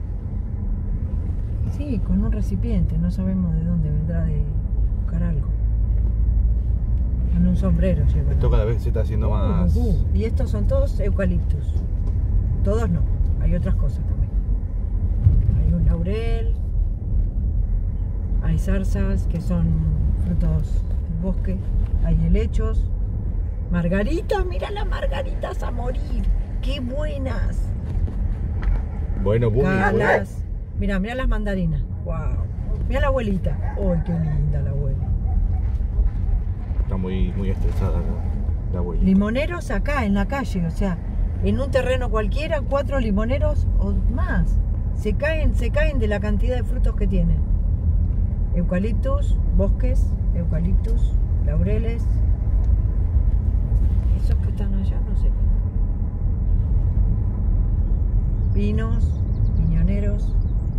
Sí, con un recipiente. No sabemos de dónde vendrá de buscar algo. Con un sombrero lleva. Esto cada vez se está haciendo más... Uh, uh. Y estos son todos eucaliptus. Todos no, hay otras cosas también. Hay un laurel, hay zarzas que son frutos del bosque, hay helechos, margaritas, mira las margaritas a morir, qué buenas. Bueno, boom, Calas, mira, mira las mandarinas, wow. Mira la abuelita, ¡ay, qué linda la abuela! Está muy, muy estresada, ¿no? La abuelita. Limoneros acá en la calle, o sea, en un terreno cualquiera, cuatro limoneros o más. Se caen, se caen de la cantidad de frutos que tienen. Eucaliptus, bosques, eucaliptus, laureles. Esos que están allá, no sé. Pinos, piñoneros.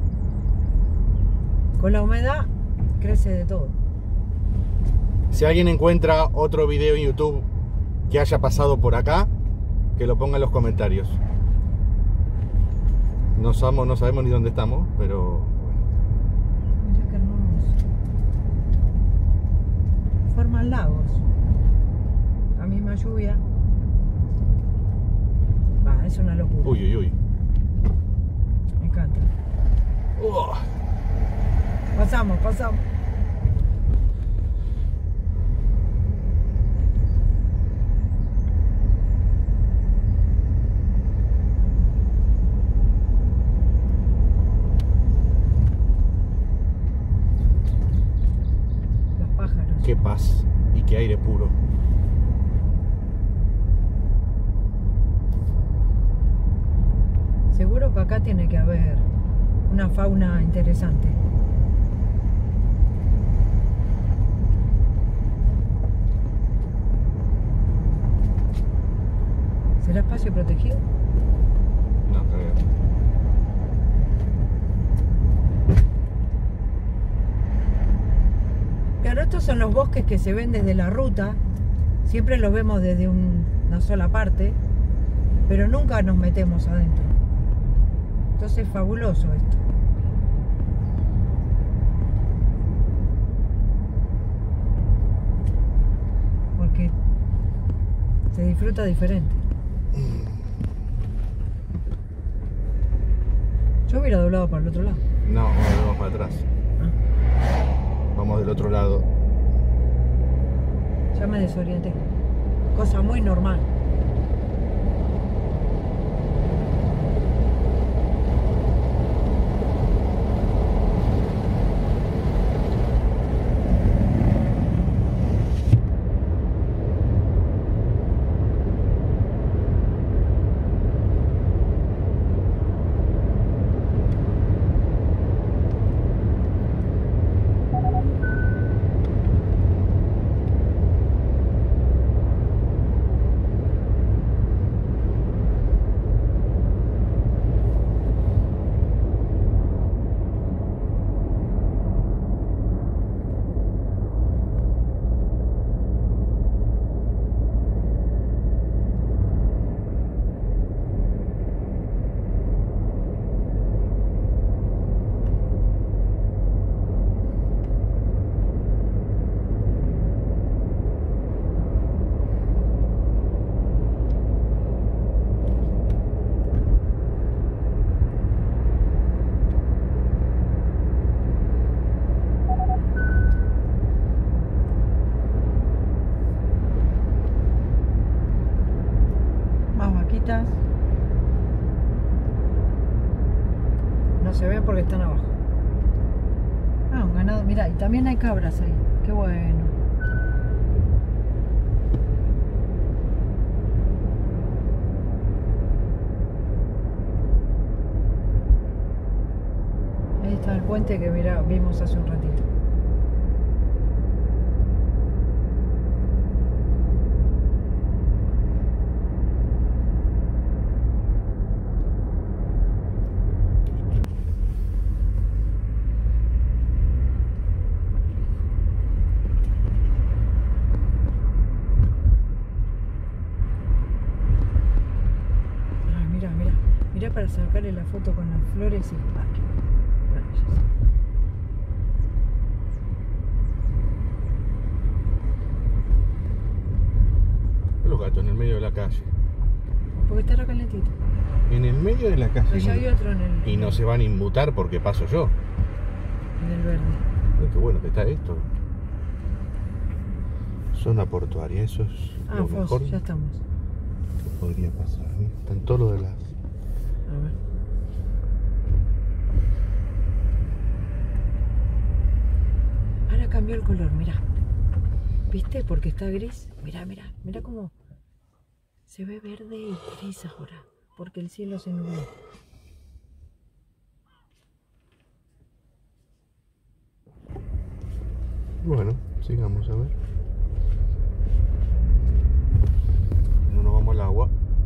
Con la humedad crece de todo. Si alguien encuentra otro video en YouTube que haya pasado por acá, que lo ponga en los comentarios. No sabemos, no sabemos ni dónde estamos, pero... Mira qué hermoso. Forman lagos. La misma lluvia. Va, es una locura. Uy, uy, uy. Me encanta. Oh. Pasamos, pasamos. Qué paz y qué aire puro. Seguro que acá tiene que haber una fauna interesante. ¿Será espacio protegido? No creo. Claro, estos son los bosques que se ven desde la ruta. Siempre los vemos desde un, una sola parte, pero nunca nos metemos adentro. Entonces es fabuloso esto. Porque se disfruta diferente. Yo hubiera doblado para el otro lado. No, vamos para atrás. Vamos del otro lado. Ya me desorienté. Cosa muy normal. no se ven porque están abajo. Ah, un ganado, mira, y también hay cabras ahí. Qué bueno. Ahí está el puente que mira, vimos hace un ratito. Mirá para sacarle la foto con las flores y... Ah, maravilloso. Los gatos en el medio de la calle. Porque está calentito. En el medio de la calle. Pero ya hay otro en el... Y no se van a inmutar porque paso yo. En el verde. Pero qué bueno que está esto. Zona portuaria, eso es ah, lo Fos, mejor ya estamos. que podría pasar. ¿Eh? Están todo lo de las... A ver. Ahora cambió el color, mirá. ¿Viste? Porque está gris. Mirá, mirá, mirá cómo se ve verde y gris ahora. Porque el cielo se nubló. Bueno, sigamos a ver. No nos vamos al agua.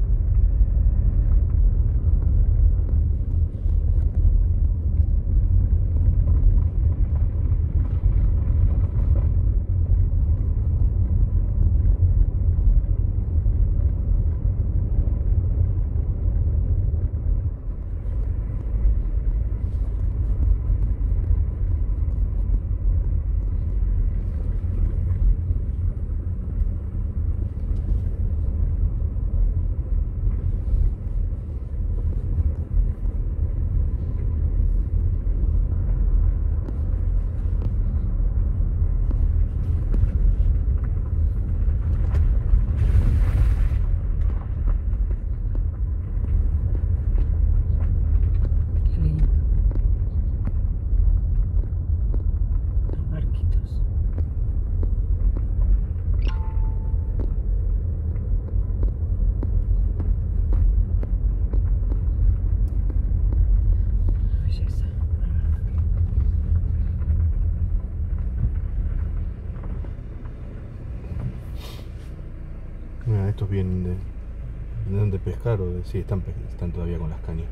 Mira, estos vienen de, vienen de pescar o de... Sí, están, están todavía con las cañas.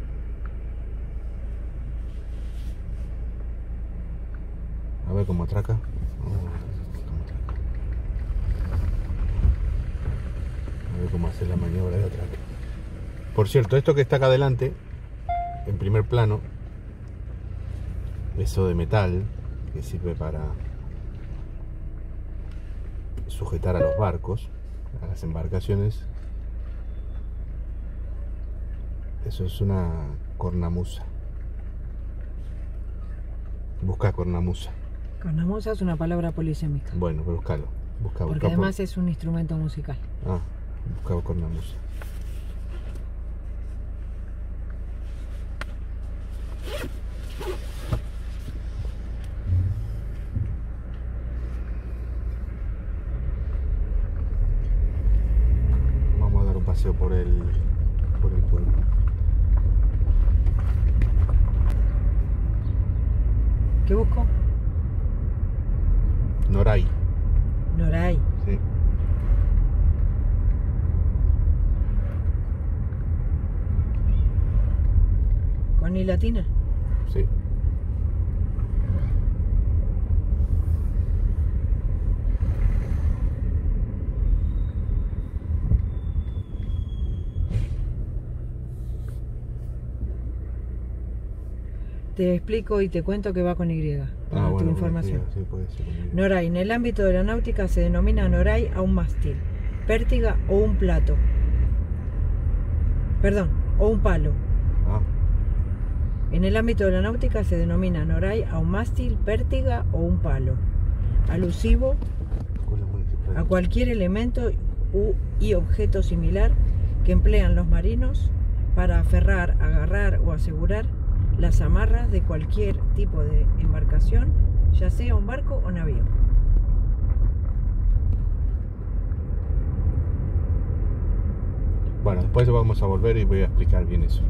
A ver cómo atraca. Oh, cómo atraca. A ver cómo hace la maniobra de atraque. Por cierto, esto que está acá adelante, en primer plano, eso de metal que sirve para sujetar a los barcos, a las embarcaciones, eso es una cornamusa. Busca cornamusa. Cornamusa es una palabra polisémica. Bueno, pero búscalo. Busca, Porque busca además por... es un instrumento musical. Ah, busca cornamusa. Vamos a dar un paseo por el, por el pueblo. ¿Qué busco? Noray. Noray. Sí. ¿Con I latina? Sí. Te explico y te cuento que va con Y. Para Ah, tu bueno, información. sí, sí, puede ser. Noray. En el ámbito de la náutica se denomina noray a un mástil, pértiga o un plato. Perdón, o un palo. Ah, En el ámbito de la náutica se denomina noray a un mástil, pértiga o un palo, alusivo escuela municipal. a cualquier elemento u, y objeto similar que emplean los marinos para aferrar, agarrar o asegurar las amarras de cualquier tipo de embarcación, ya sea un barco o navío. Bueno, después vamos a volver y voy a explicar bien eso.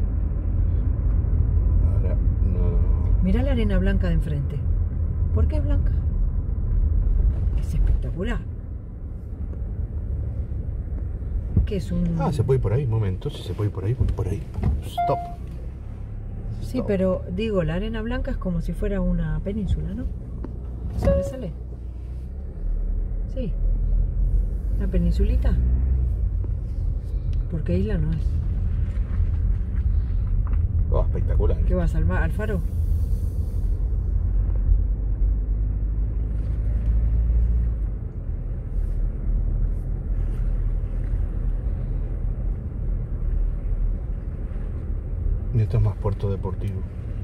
Ahora no... Mirá la arena blanca de enfrente. ¿Por qué es blanca? Es espectacular. ¿Qué es un...? Ah, se puede ir por ahí, un momento. Si se puede ir por ahí, por ahí. Stop. Sí, Stop. pero digo, la arena blanca es como si fuera una península, ¿no? ¿Sale, sale? Sí. ¿Una peninsulita? Porque isla no es. Oh, espectacular. ¿Qué vas al, al faro? Y esto es más puerto deportivo.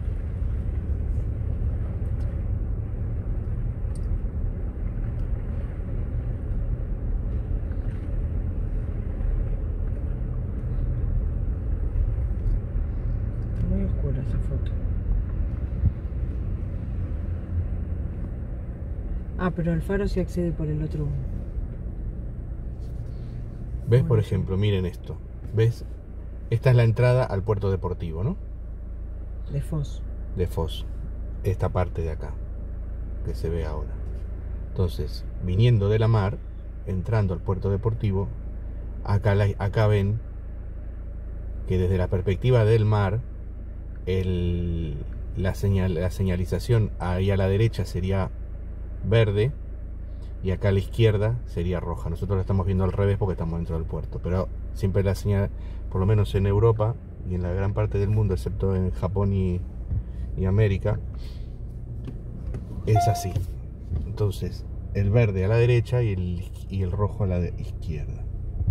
Muy oscura esa foto. Ah, pero el faro se accede por el otro. ¿Ves, por ejemplo? Miren esto. ¿Ves? Esta es la entrada al puerto deportivo, ¿no? De Foz. De Foz. Esta parte de acá, que se ve ahora. Entonces, viniendo de la mar, entrando al puerto deportivo, acá, la, acá ven que desde la perspectiva del mar, el, la, señal, la señalización ahí a la derecha sería verde y acá a la izquierda sería roja. Nosotros lo estamos viendo al revés porque estamos dentro del puerto, pero siempre la señal, por lo menos en Europa y en la gran parte del mundo, excepto en Japón y, y América, es así. Entonces, el verde a la derecha y el, y el rojo a la de izquierda,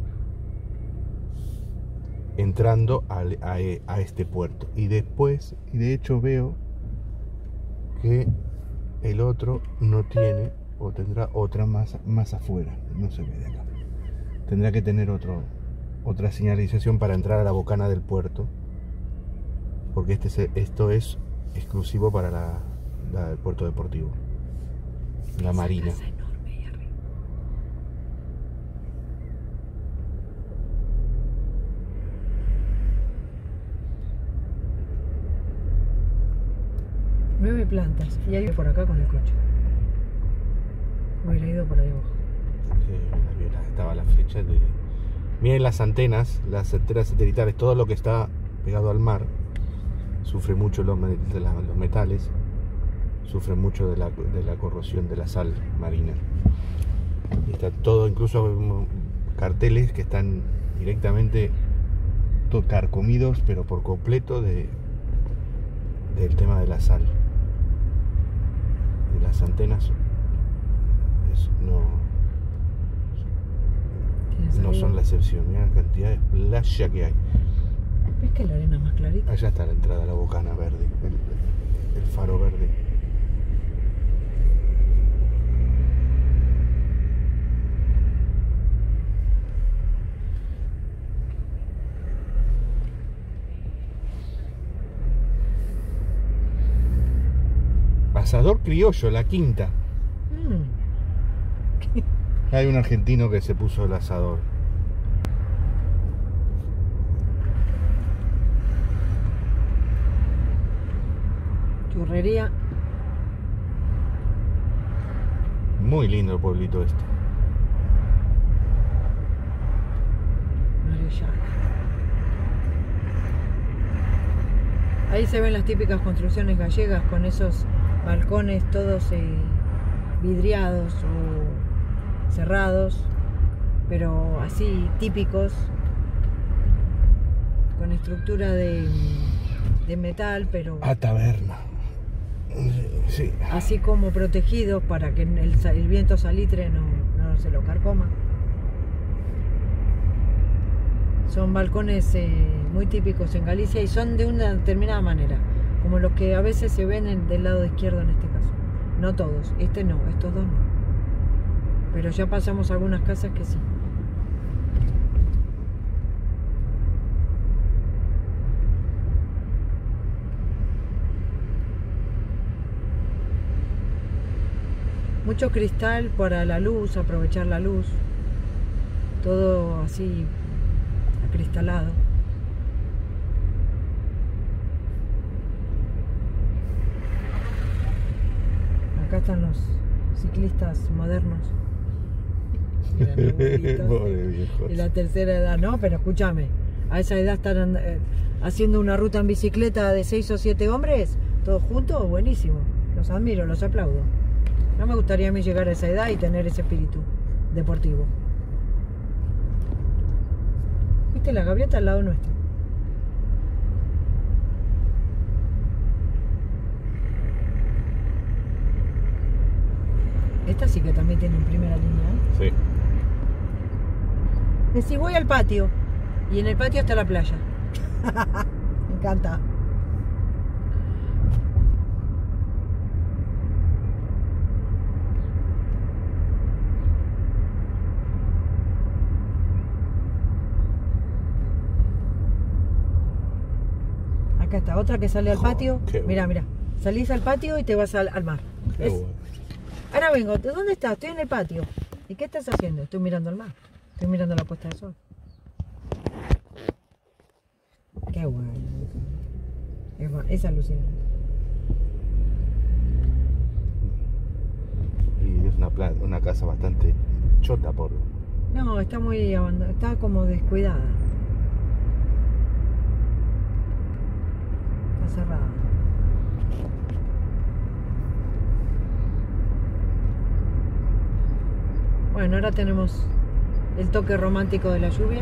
entrando a, a, a este puerto. Y después, y de hecho veo que el otro no tiene, o tendrá otra más, más afuera, no se ve de acá. Tendrá que tener otro, otra señalización para entrar a la bocana del puerto, porque este se, esto es exclusivo para la, la, el puerto deportivo, la marina. Nueve plantas. Y hay por acá con el coche. Hubiera ido por ahí abajo. Sí, estaba la flecha de... Miren las antenas, las antenas satelitales, todo lo que está pegado al mar sufre mucho los, de la, los metales, sufre mucho de la, de la corrosión de la sal marina. Y está todo, incluso carteles que están directamente carcomidos, pero por completo de del tema de la sal. Y las antenas es, no no son la excepción. Mira la cantidad de playa que hay. ¿Ves que la arena es más clarita? Allá está la entrada a la bocana verde, el, el faro verde. Asador criollo, la quinta. Mm. Hay un argentino que se puso el asador. Churrería. Muy lindo el pueblito este. Marellana. Ahí se ven las típicas construcciones gallegas con esos balcones todos eh, vidriados o cerrados, pero así típicos, con estructura de, de metal, pero A taberna. Sí. así como protegidos para que el, el viento salitre no, no se lo carcoma. Son balcones eh, muy típicos en Galicia y son de una determinada manera, como los que a veces se ven en, del lado izquierdo en este caso. No todos, este no, estos dos no. Pero ya pasamos algunas casas que sí. Mucho cristal para la luz, aprovechar la luz. Todo así acristalado. Acá están los ciclistas modernos. Pobre viejo. Y la tercera edad, no, pero escúchame, a esa edad están eh, haciendo una ruta en bicicleta de seis o siete hombres, todos juntos, buenísimo. Los admiro, los aplaudo. No me gustaría a mí llegar a esa edad y tener ese espíritu deportivo. ¿Viste la gaviota al lado nuestro? Esta sí que también tiene en primera línea, ¿eh? Sí. Decís, voy al patio. Y en el patio está la playa. Me encanta. Acá está, otra que sale al patio. Qué Mira, bueno. mira. Salís al patio y te vas al, al mar. Qué ¿Ves? bueno. Ahora vengo, ¿de dónde estás? Estoy en el patio. ¿Y qué estás haciendo? Estoy mirando el mar. Estoy mirando la puesta de sol. Qué bueno. Es, bu- es alucinante. Y es una, pla- una casa bastante chota por... No, está muy abandonada, está como descuidada. Está cerrada. Bueno, ahora tenemos el toque romántico de la lluvia.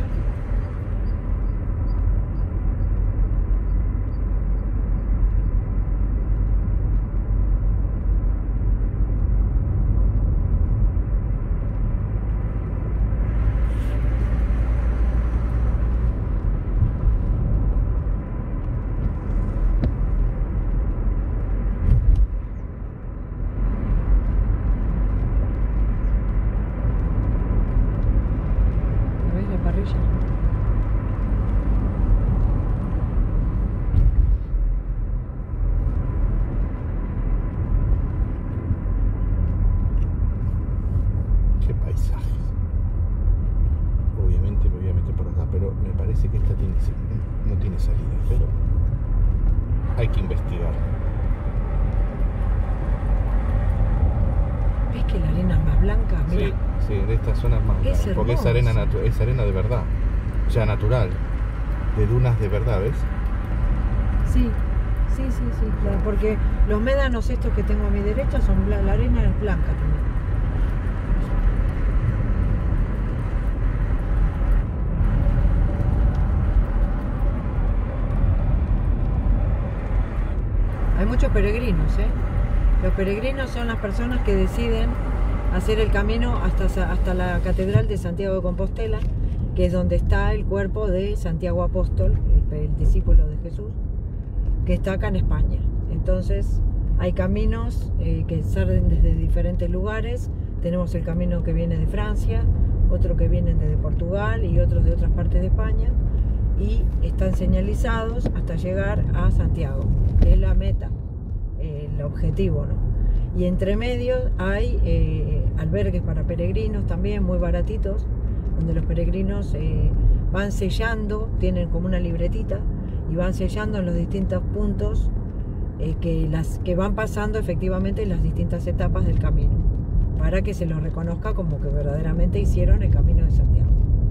¿Ves la parrilla? Qué paisajes. Obviamente me voy a meter por acá, pero me parece que esta tiene, no tiene salida, pero hay que investigar. ¿Ves que la arena es más blanca? Mira. Sí, sí, de estas zonas más Es claras, porque es hermoso. arena, natu- es arena de verdad, ya natural, de dunas de verdad, ¿ves? Sí, sí, sí, sí, claro, porque los médanos estos que tengo a mi derecha son bla- la arena es blanca también. Hay muchos peregrinos, ¿eh? Los peregrinos son las personas que deciden hacer el camino hasta, sa- hasta la Catedral de Santiago de Compostela, que es donde está el cuerpo de Santiago Apóstol, el, el discípulo de Jesús, que está acá en España. Entonces hay caminos eh, que salen desde diferentes lugares. Tenemos el camino que viene de Francia, otro que viene desde Portugal y otros de otras partes de España, y están señalizados hasta llegar a Santiago, que es la meta, eh, el objetivo, ¿no? Y entre medio hay eh, albergues para peregrinos también muy baratitos, donde los peregrinos eh, van sellando, tienen como una libretita y van sellando en los distintos puntos eh, que, las, que van pasando efectivamente en las distintas etapas del camino, para que se los reconozca como que verdaderamente hicieron el Camino de Santiago.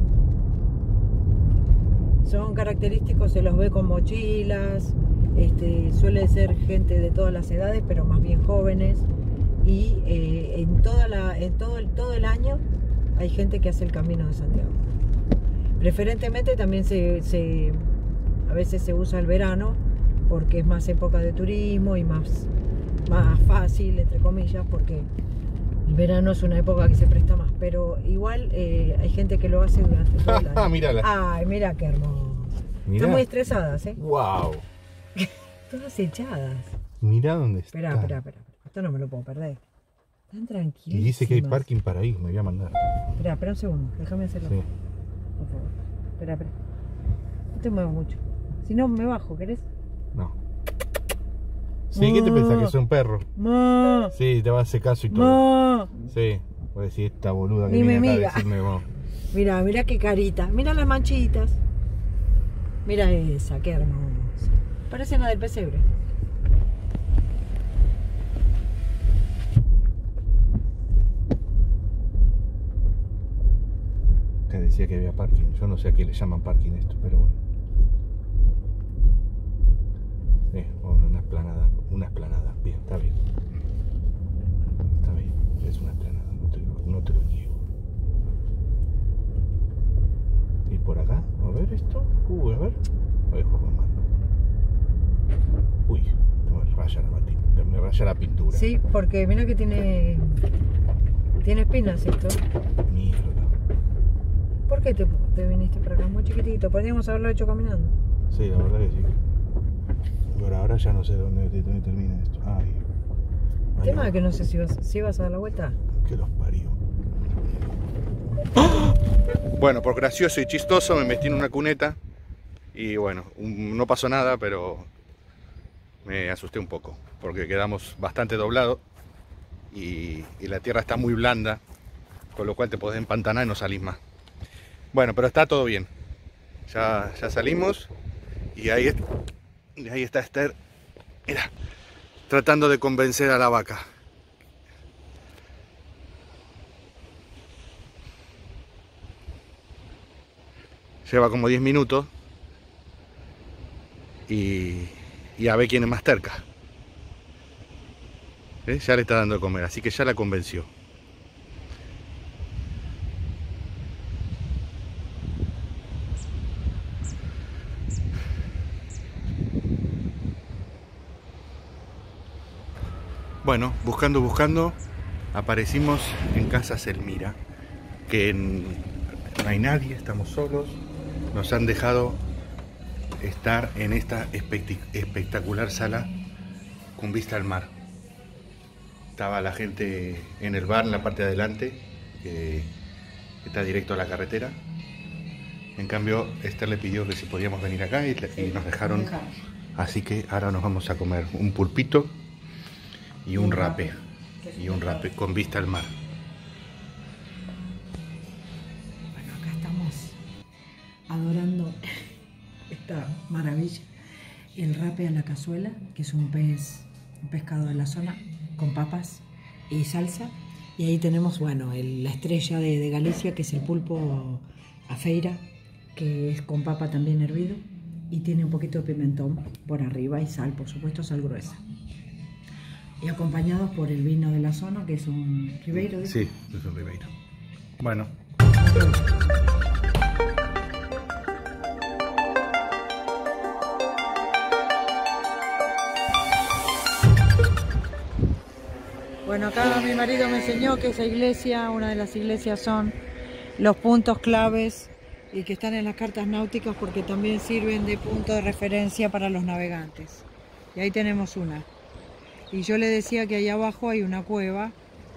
Son característicos, se los ve con mochilas, este, suele ser gente de todas las edades, pero más bien jóvenes, y eh, en, toda la, en todo, el, todo el año hay gente que hace el Camino de Santiago. Preferentemente también se, se, a veces se usa el verano, porque es más época de turismo y más, más fácil, entre comillas, porque el verano es una época que se presta más, pero igual eh, hay gente que lo hace durante todo el año. Mírala. Ay, mira qué hermoso. Mirá. Están muy estresadas, ¿eh? Wow. Todas echadas. Mirá dónde está. Espera, espera, espera. Esto no me lo puedo perder. Están tranquilos. Y dice que hay parking para ahí, me voy a mandar. Espera, espera un segundo. Déjame hacerlo. Sí. Por favor. Espera, espera. No te muevas mucho. Si no, me bajo, ¿querés? No. Sí, ¿qué te pensás? ¿Que soy un perro? Ma. Sí, te va a hacer caso y todo. Ma. Sí, voy a decir esta boluda que Ni me viene acá mira. a decirme vos. Mira, mira qué carita. Mira las manchitas. Mira esa, qué hermosa. Parece la del pesebre. Te decía que había parking. Yo no sé a qué le llaman parking esto, pero bueno. Sí, bueno, una esplanada. Una esplanada. Bien, está bien. Está bien. Es una esplanada. No te lo, no te lo niego. Y por acá, a ver esto. Uy, a ver. Lo dejo con mano. Uy, me raya la pintura. Me raya la pintura. Sí, porque mira que tiene. Tiene espinas esto. Mierda. ¿Por qué te, te viniste para acá? Muy chiquitito. Podríamos haberlo hecho caminando. Sí, la verdad que sí. Pero ahora ya no sé dónde, dónde termina esto. Ay. El tema es que no sé si vas, si vas a dar la vuelta. Que los parió. Bueno, por gracioso y chistoso me metí en una cuneta. Y bueno, un, no pasó nada, pero me asusté un poco. Porque quedamos bastante doblados. Y, y la tierra está muy blanda. Con lo cual te podés empantanar y no salís más. Bueno, pero está todo bien. Ya, ya salimos. Y ahí, y ahí está Esther. Mira, tratando de convencer a la vaca. Lleva como diez minutos. Y, y a ver quién es más terca. ¿Eh? Ya le está dando de comer, así que ya la convenció. Bueno, buscando, buscando, aparecimos en Casa Selmira, que en, no hay nadie, estamos solos, nos han dejado estar en esta espectacular sala con vista al mar. Estaba la gente en el bar, en la parte de adelante, que está directo a la carretera. En cambio, Esther le pidió que si podíamos venir acá y, y nos dejaron. Así que ahora nos vamos a comer un pulpito y un rape, y un rape con vista al mar. Bueno, acá estamos adorando esta maravilla. El rape a la cazuela, que es un pez, un pescado de la zona, con papas y salsa. Y ahí tenemos, bueno, el, la estrella de, de Galicia, que es el pulpo a feira, que es con papa también hervido. Y tiene un poquito de pimentón por arriba y sal, por supuesto, sal gruesa. Y acompañados por el vino de la zona, que es un Ribeiro. ¿Dice? Sí, es un Ribeiro. Bueno. Bueno, acá mi marido me enseñó que esa iglesia, una de las iglesias, son los puntos claves y que están en las cartas náuticas porque también sirven de punto de referencia para los navegantes. Y ahí tenemos una. Y yo le decía que ahí abajo hay una cueva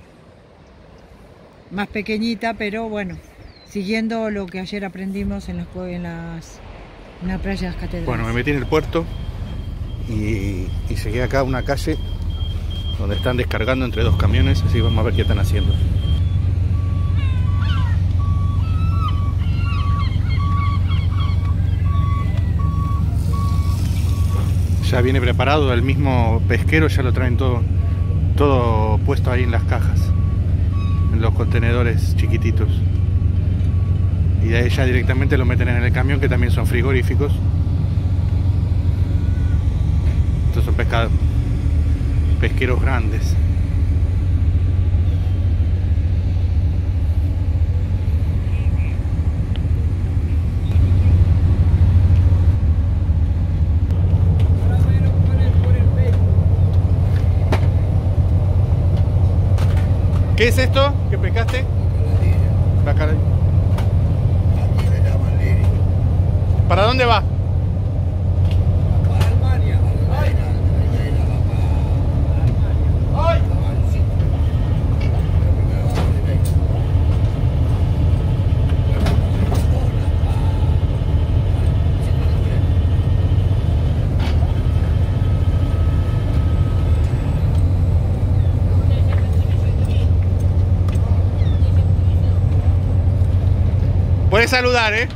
más pequeñita, pero bueno, siguiendo lo que ayer aprendimos en las, en las, en las playas catedrales. Bueno, me metí en el puerto y, y llegué acá a una calle donde están descargando entre dos camiones, así vamos a ver qué están haciendo. Ya viene preparado, el mismo pesquero ya lo traen todo, todo puesto ahí en las cajas, en los contenedores chiquititos. Y de ahí ya directamente lo meten en el camión, que también son frigoríficos. Estos son pescados, pesqueros grandes. ¿Qué es esto que pescaste? La cara. ¿Para dónde va? Para Alemania. ¡Ay! puedes saludar, ¿eh?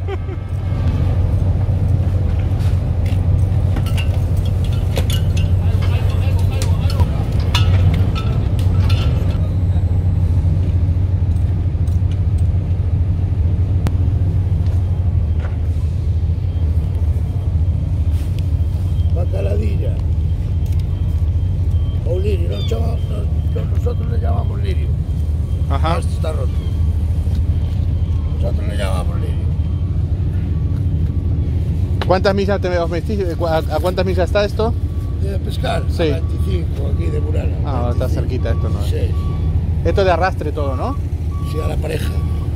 Bacaladilla. O lirio, nos llamamos, nos- nosotros le llamamos lirio. Ajá. Esto está roto. Nosotros le llamamos lirio. ¿Cuántas millas te os metís? ¿A a cuántas millas está esto? ¿De pescar? Sí. A veinticinco, aquí de Burela. Ah, está cerquita esto, ¿no? Sí, Esto de arrastre todo, ¿no? sí, a la pareja.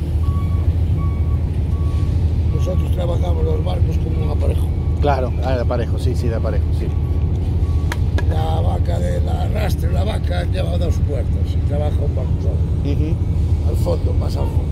Nosotros trabajamos los barcos como un aparejo. Claro, ah, de aparejo, sí, sí, de aparejo, sí. La vaca del arrastre, la vaca lleva dos puertas y trabaja un barco solo. Ujú. Al fondo, más al fondo.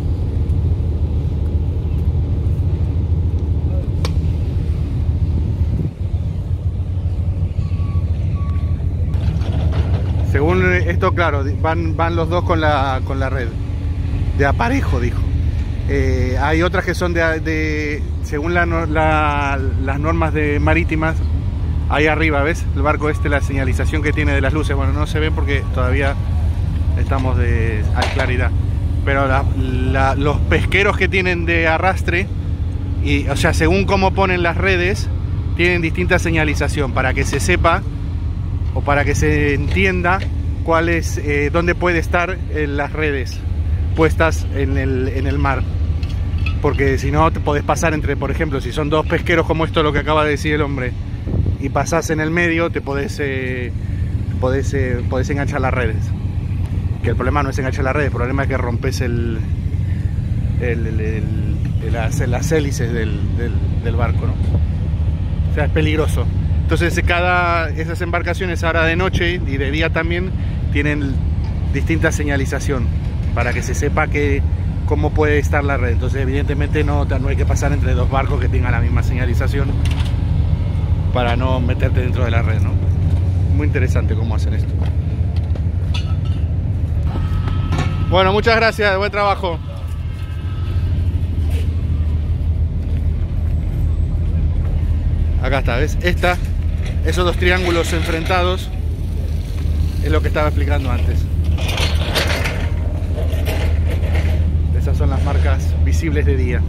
Según esto, claro, van, van los dos con la, con la red. De aparejo, dijo. Eh, hay otras que son de, de según la, no- la- las normas de marítimas, ahí arriba, ¿ves? El barco este, la señalización que tiene de las luces, bueno, no se ven porque todavía estamos de, hay claridad. Pero la- la- los pesqueros que tienen de arrastre, y, o sea, según cómo ponen las redes, tienen distinta señalización para que se sepa o para que se entienda cuál es, eh, dónde puede estar eh, las redes puestas en el, en el mar. Porque si no te podés pasar entre, por ejemplo, si son dos pesqueros como esto lo que acaba de decir el hombre, y pasás en el medio, te podés, eh, podés, eh, podés enganchar las redes. Que el problema no es enganchar las redes, el problema es que rompes el, el, el- el- las, las hélices del, del, del barco, ¿no? O sea, es peligroso. Entonces cada, esas embarcaciones ahora de noche y de día también tienen distinta señalización para que se sepa que, cómo puede estar la red. Entonces evidentemente no, no hay que pasar entre dos barcos que tengan la misma señalización para no meterte dentro de la red, ¿no? Muy interesante cómo hacen esto. Bueno, muchas gracias, buen trabajo. Acá está, ¿ves? Esta, esos dos triángulos enfrentados es lo que estaba explicando antes. Esas son las marcas visibles de día.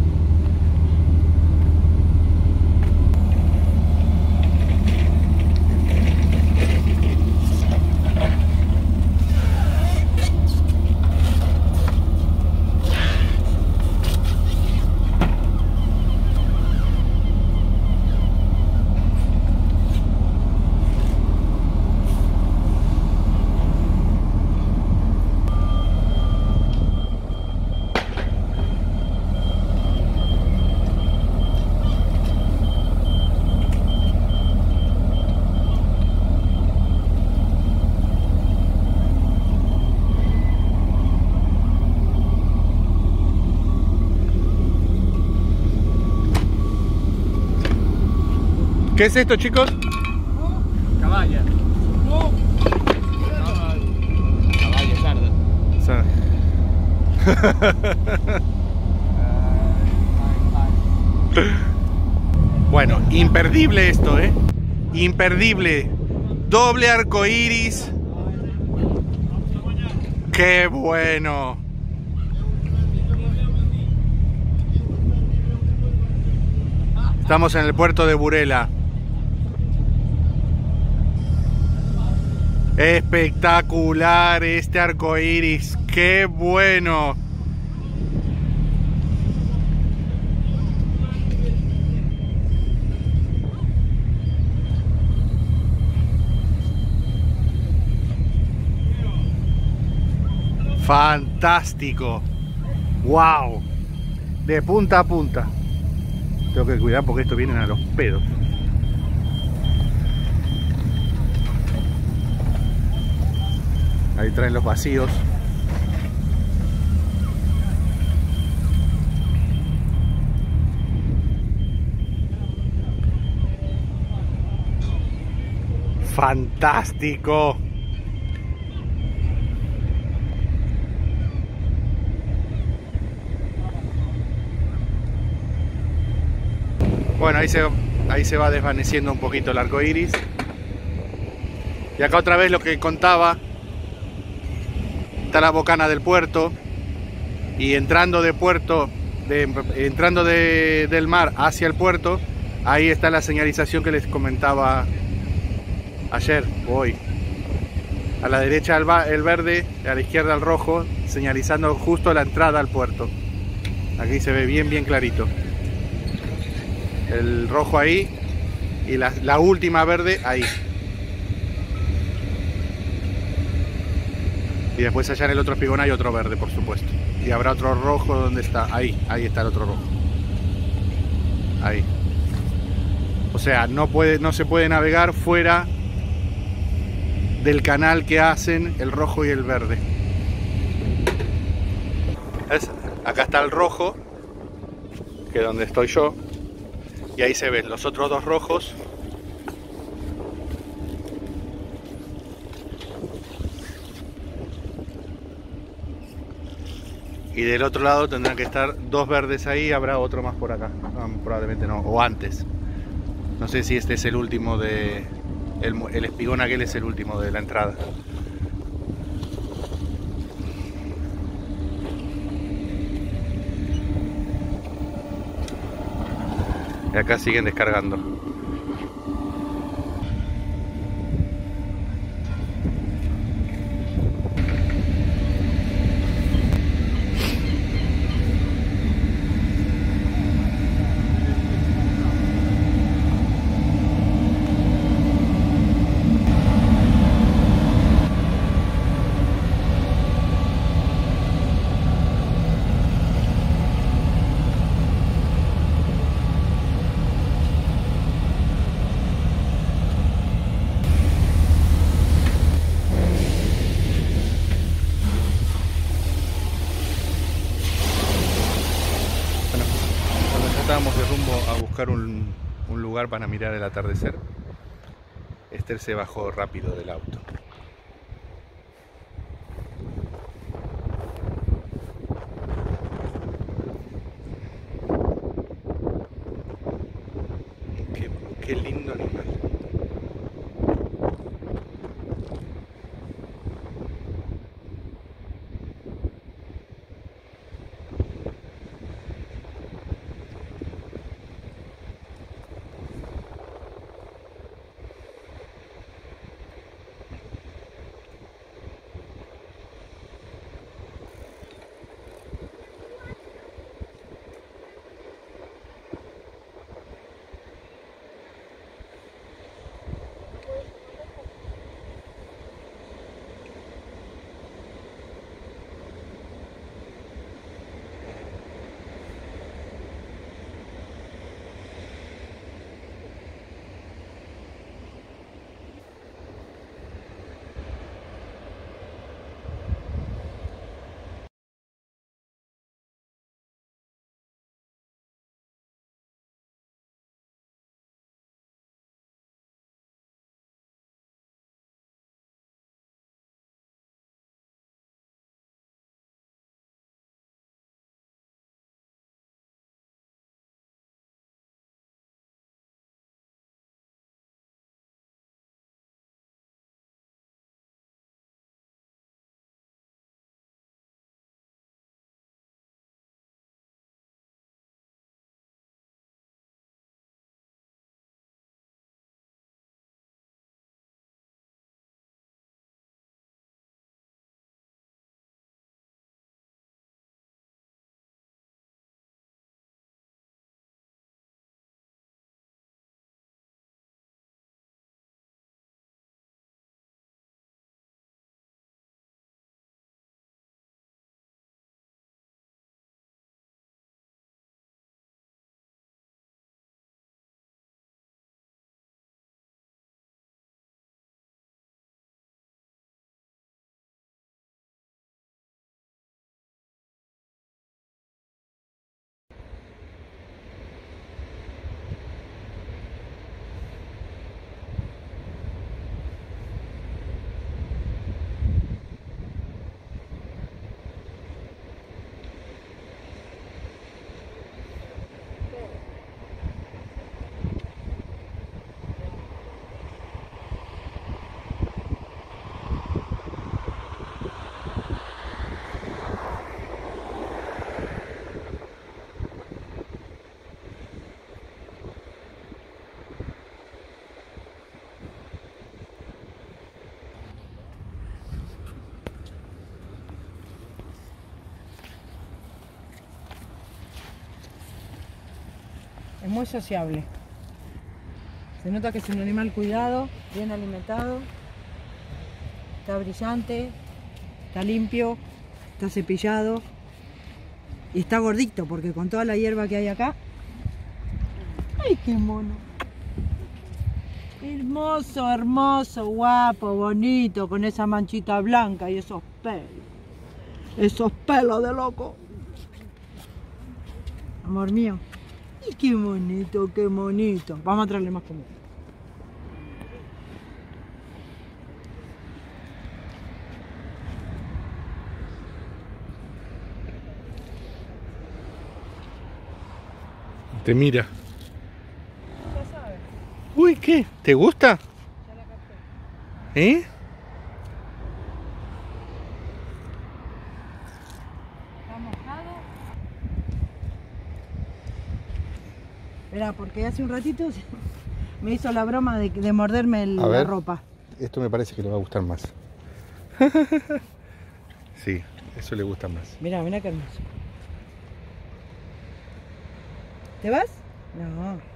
¿Qué es esto, chicos? Caballa. Caballa sarda. Sa- Bueno, imperdible esto, ¿eh? Imperdible. Doble arco iris. ¡Qué bueno! Estamos en el puerto de Burela. Espectacular este arco iris. ¡Qué bueno! Fantástico. Wow. De punta a punta. Tengo que cuidar porque estos vienen a los pedos. Ahí traen los vacíos. Fantástico. Bueno, ahí se, ahí se va desvaneciendo un poquito el arco iris. Y acá otra vez lo que contaba, está la bocana del puerto. Y entrando de puerto, de, entrando de, del mar hacia el puerto, ahí está la señalización que les comentaba ayer o hoy. A la derecha el, el verde, a la izquierda el rojo, señalizando justo la entrada al puerto. Aquí se ve bien, bien clarito. El rojo ahí y la, la última verde ahí. Y después allá en el otro espigón hay otro verde, por supuesto. Y habrá otro rojo, ¿dónde está? Ahí, ahí está el otro rojo. Ahí. O sea, no, puede, no se puede navegar fuera del canal que hacen el rojo y el verde. ¿Ves? Acá está el rojo, que es donde estoy yo. Y ahí se ven los otros dos rojos. Y del otro lado tendrán que estar dos verdes ahí, habrá otro más por acá. No, probablemente no, o antes. No sé si este es el último de... El, el espigón aquel es el último de la entrada. Y acá siguen descargando. Estábamos de rumbo a buscar un, un lugar para mirar el atardecer. Esther se bajó rápido del auto. Qué, qué lindo animal. muy sociable. Se nota que es un animal cuidado, bien alimentado, está brillante, está limpio, está cepillado y está gordito porque con toda la hierba que hay acá. ¡Ay, qué mono! Hermoso, hermoso, guapo, bonito, con esa manchita blanca y esos pelos. Esos pelos de loco. Amor mío. ¡Ay, qué bonito, qué bonito! Vamos a traerle más comida. Te mira. Ya sabes, Uy, ¿qué? ¿Te gusta? ya la capté. ¿Eh? Está mojado. Espera, porque hace un ratito me hizo la broma de, de morderme el- A la ver. ropa. Esto me parece que le va a gustar más. Sí, eso le gusta más. Mira, mira qué hermoso. ¿Te vas? No.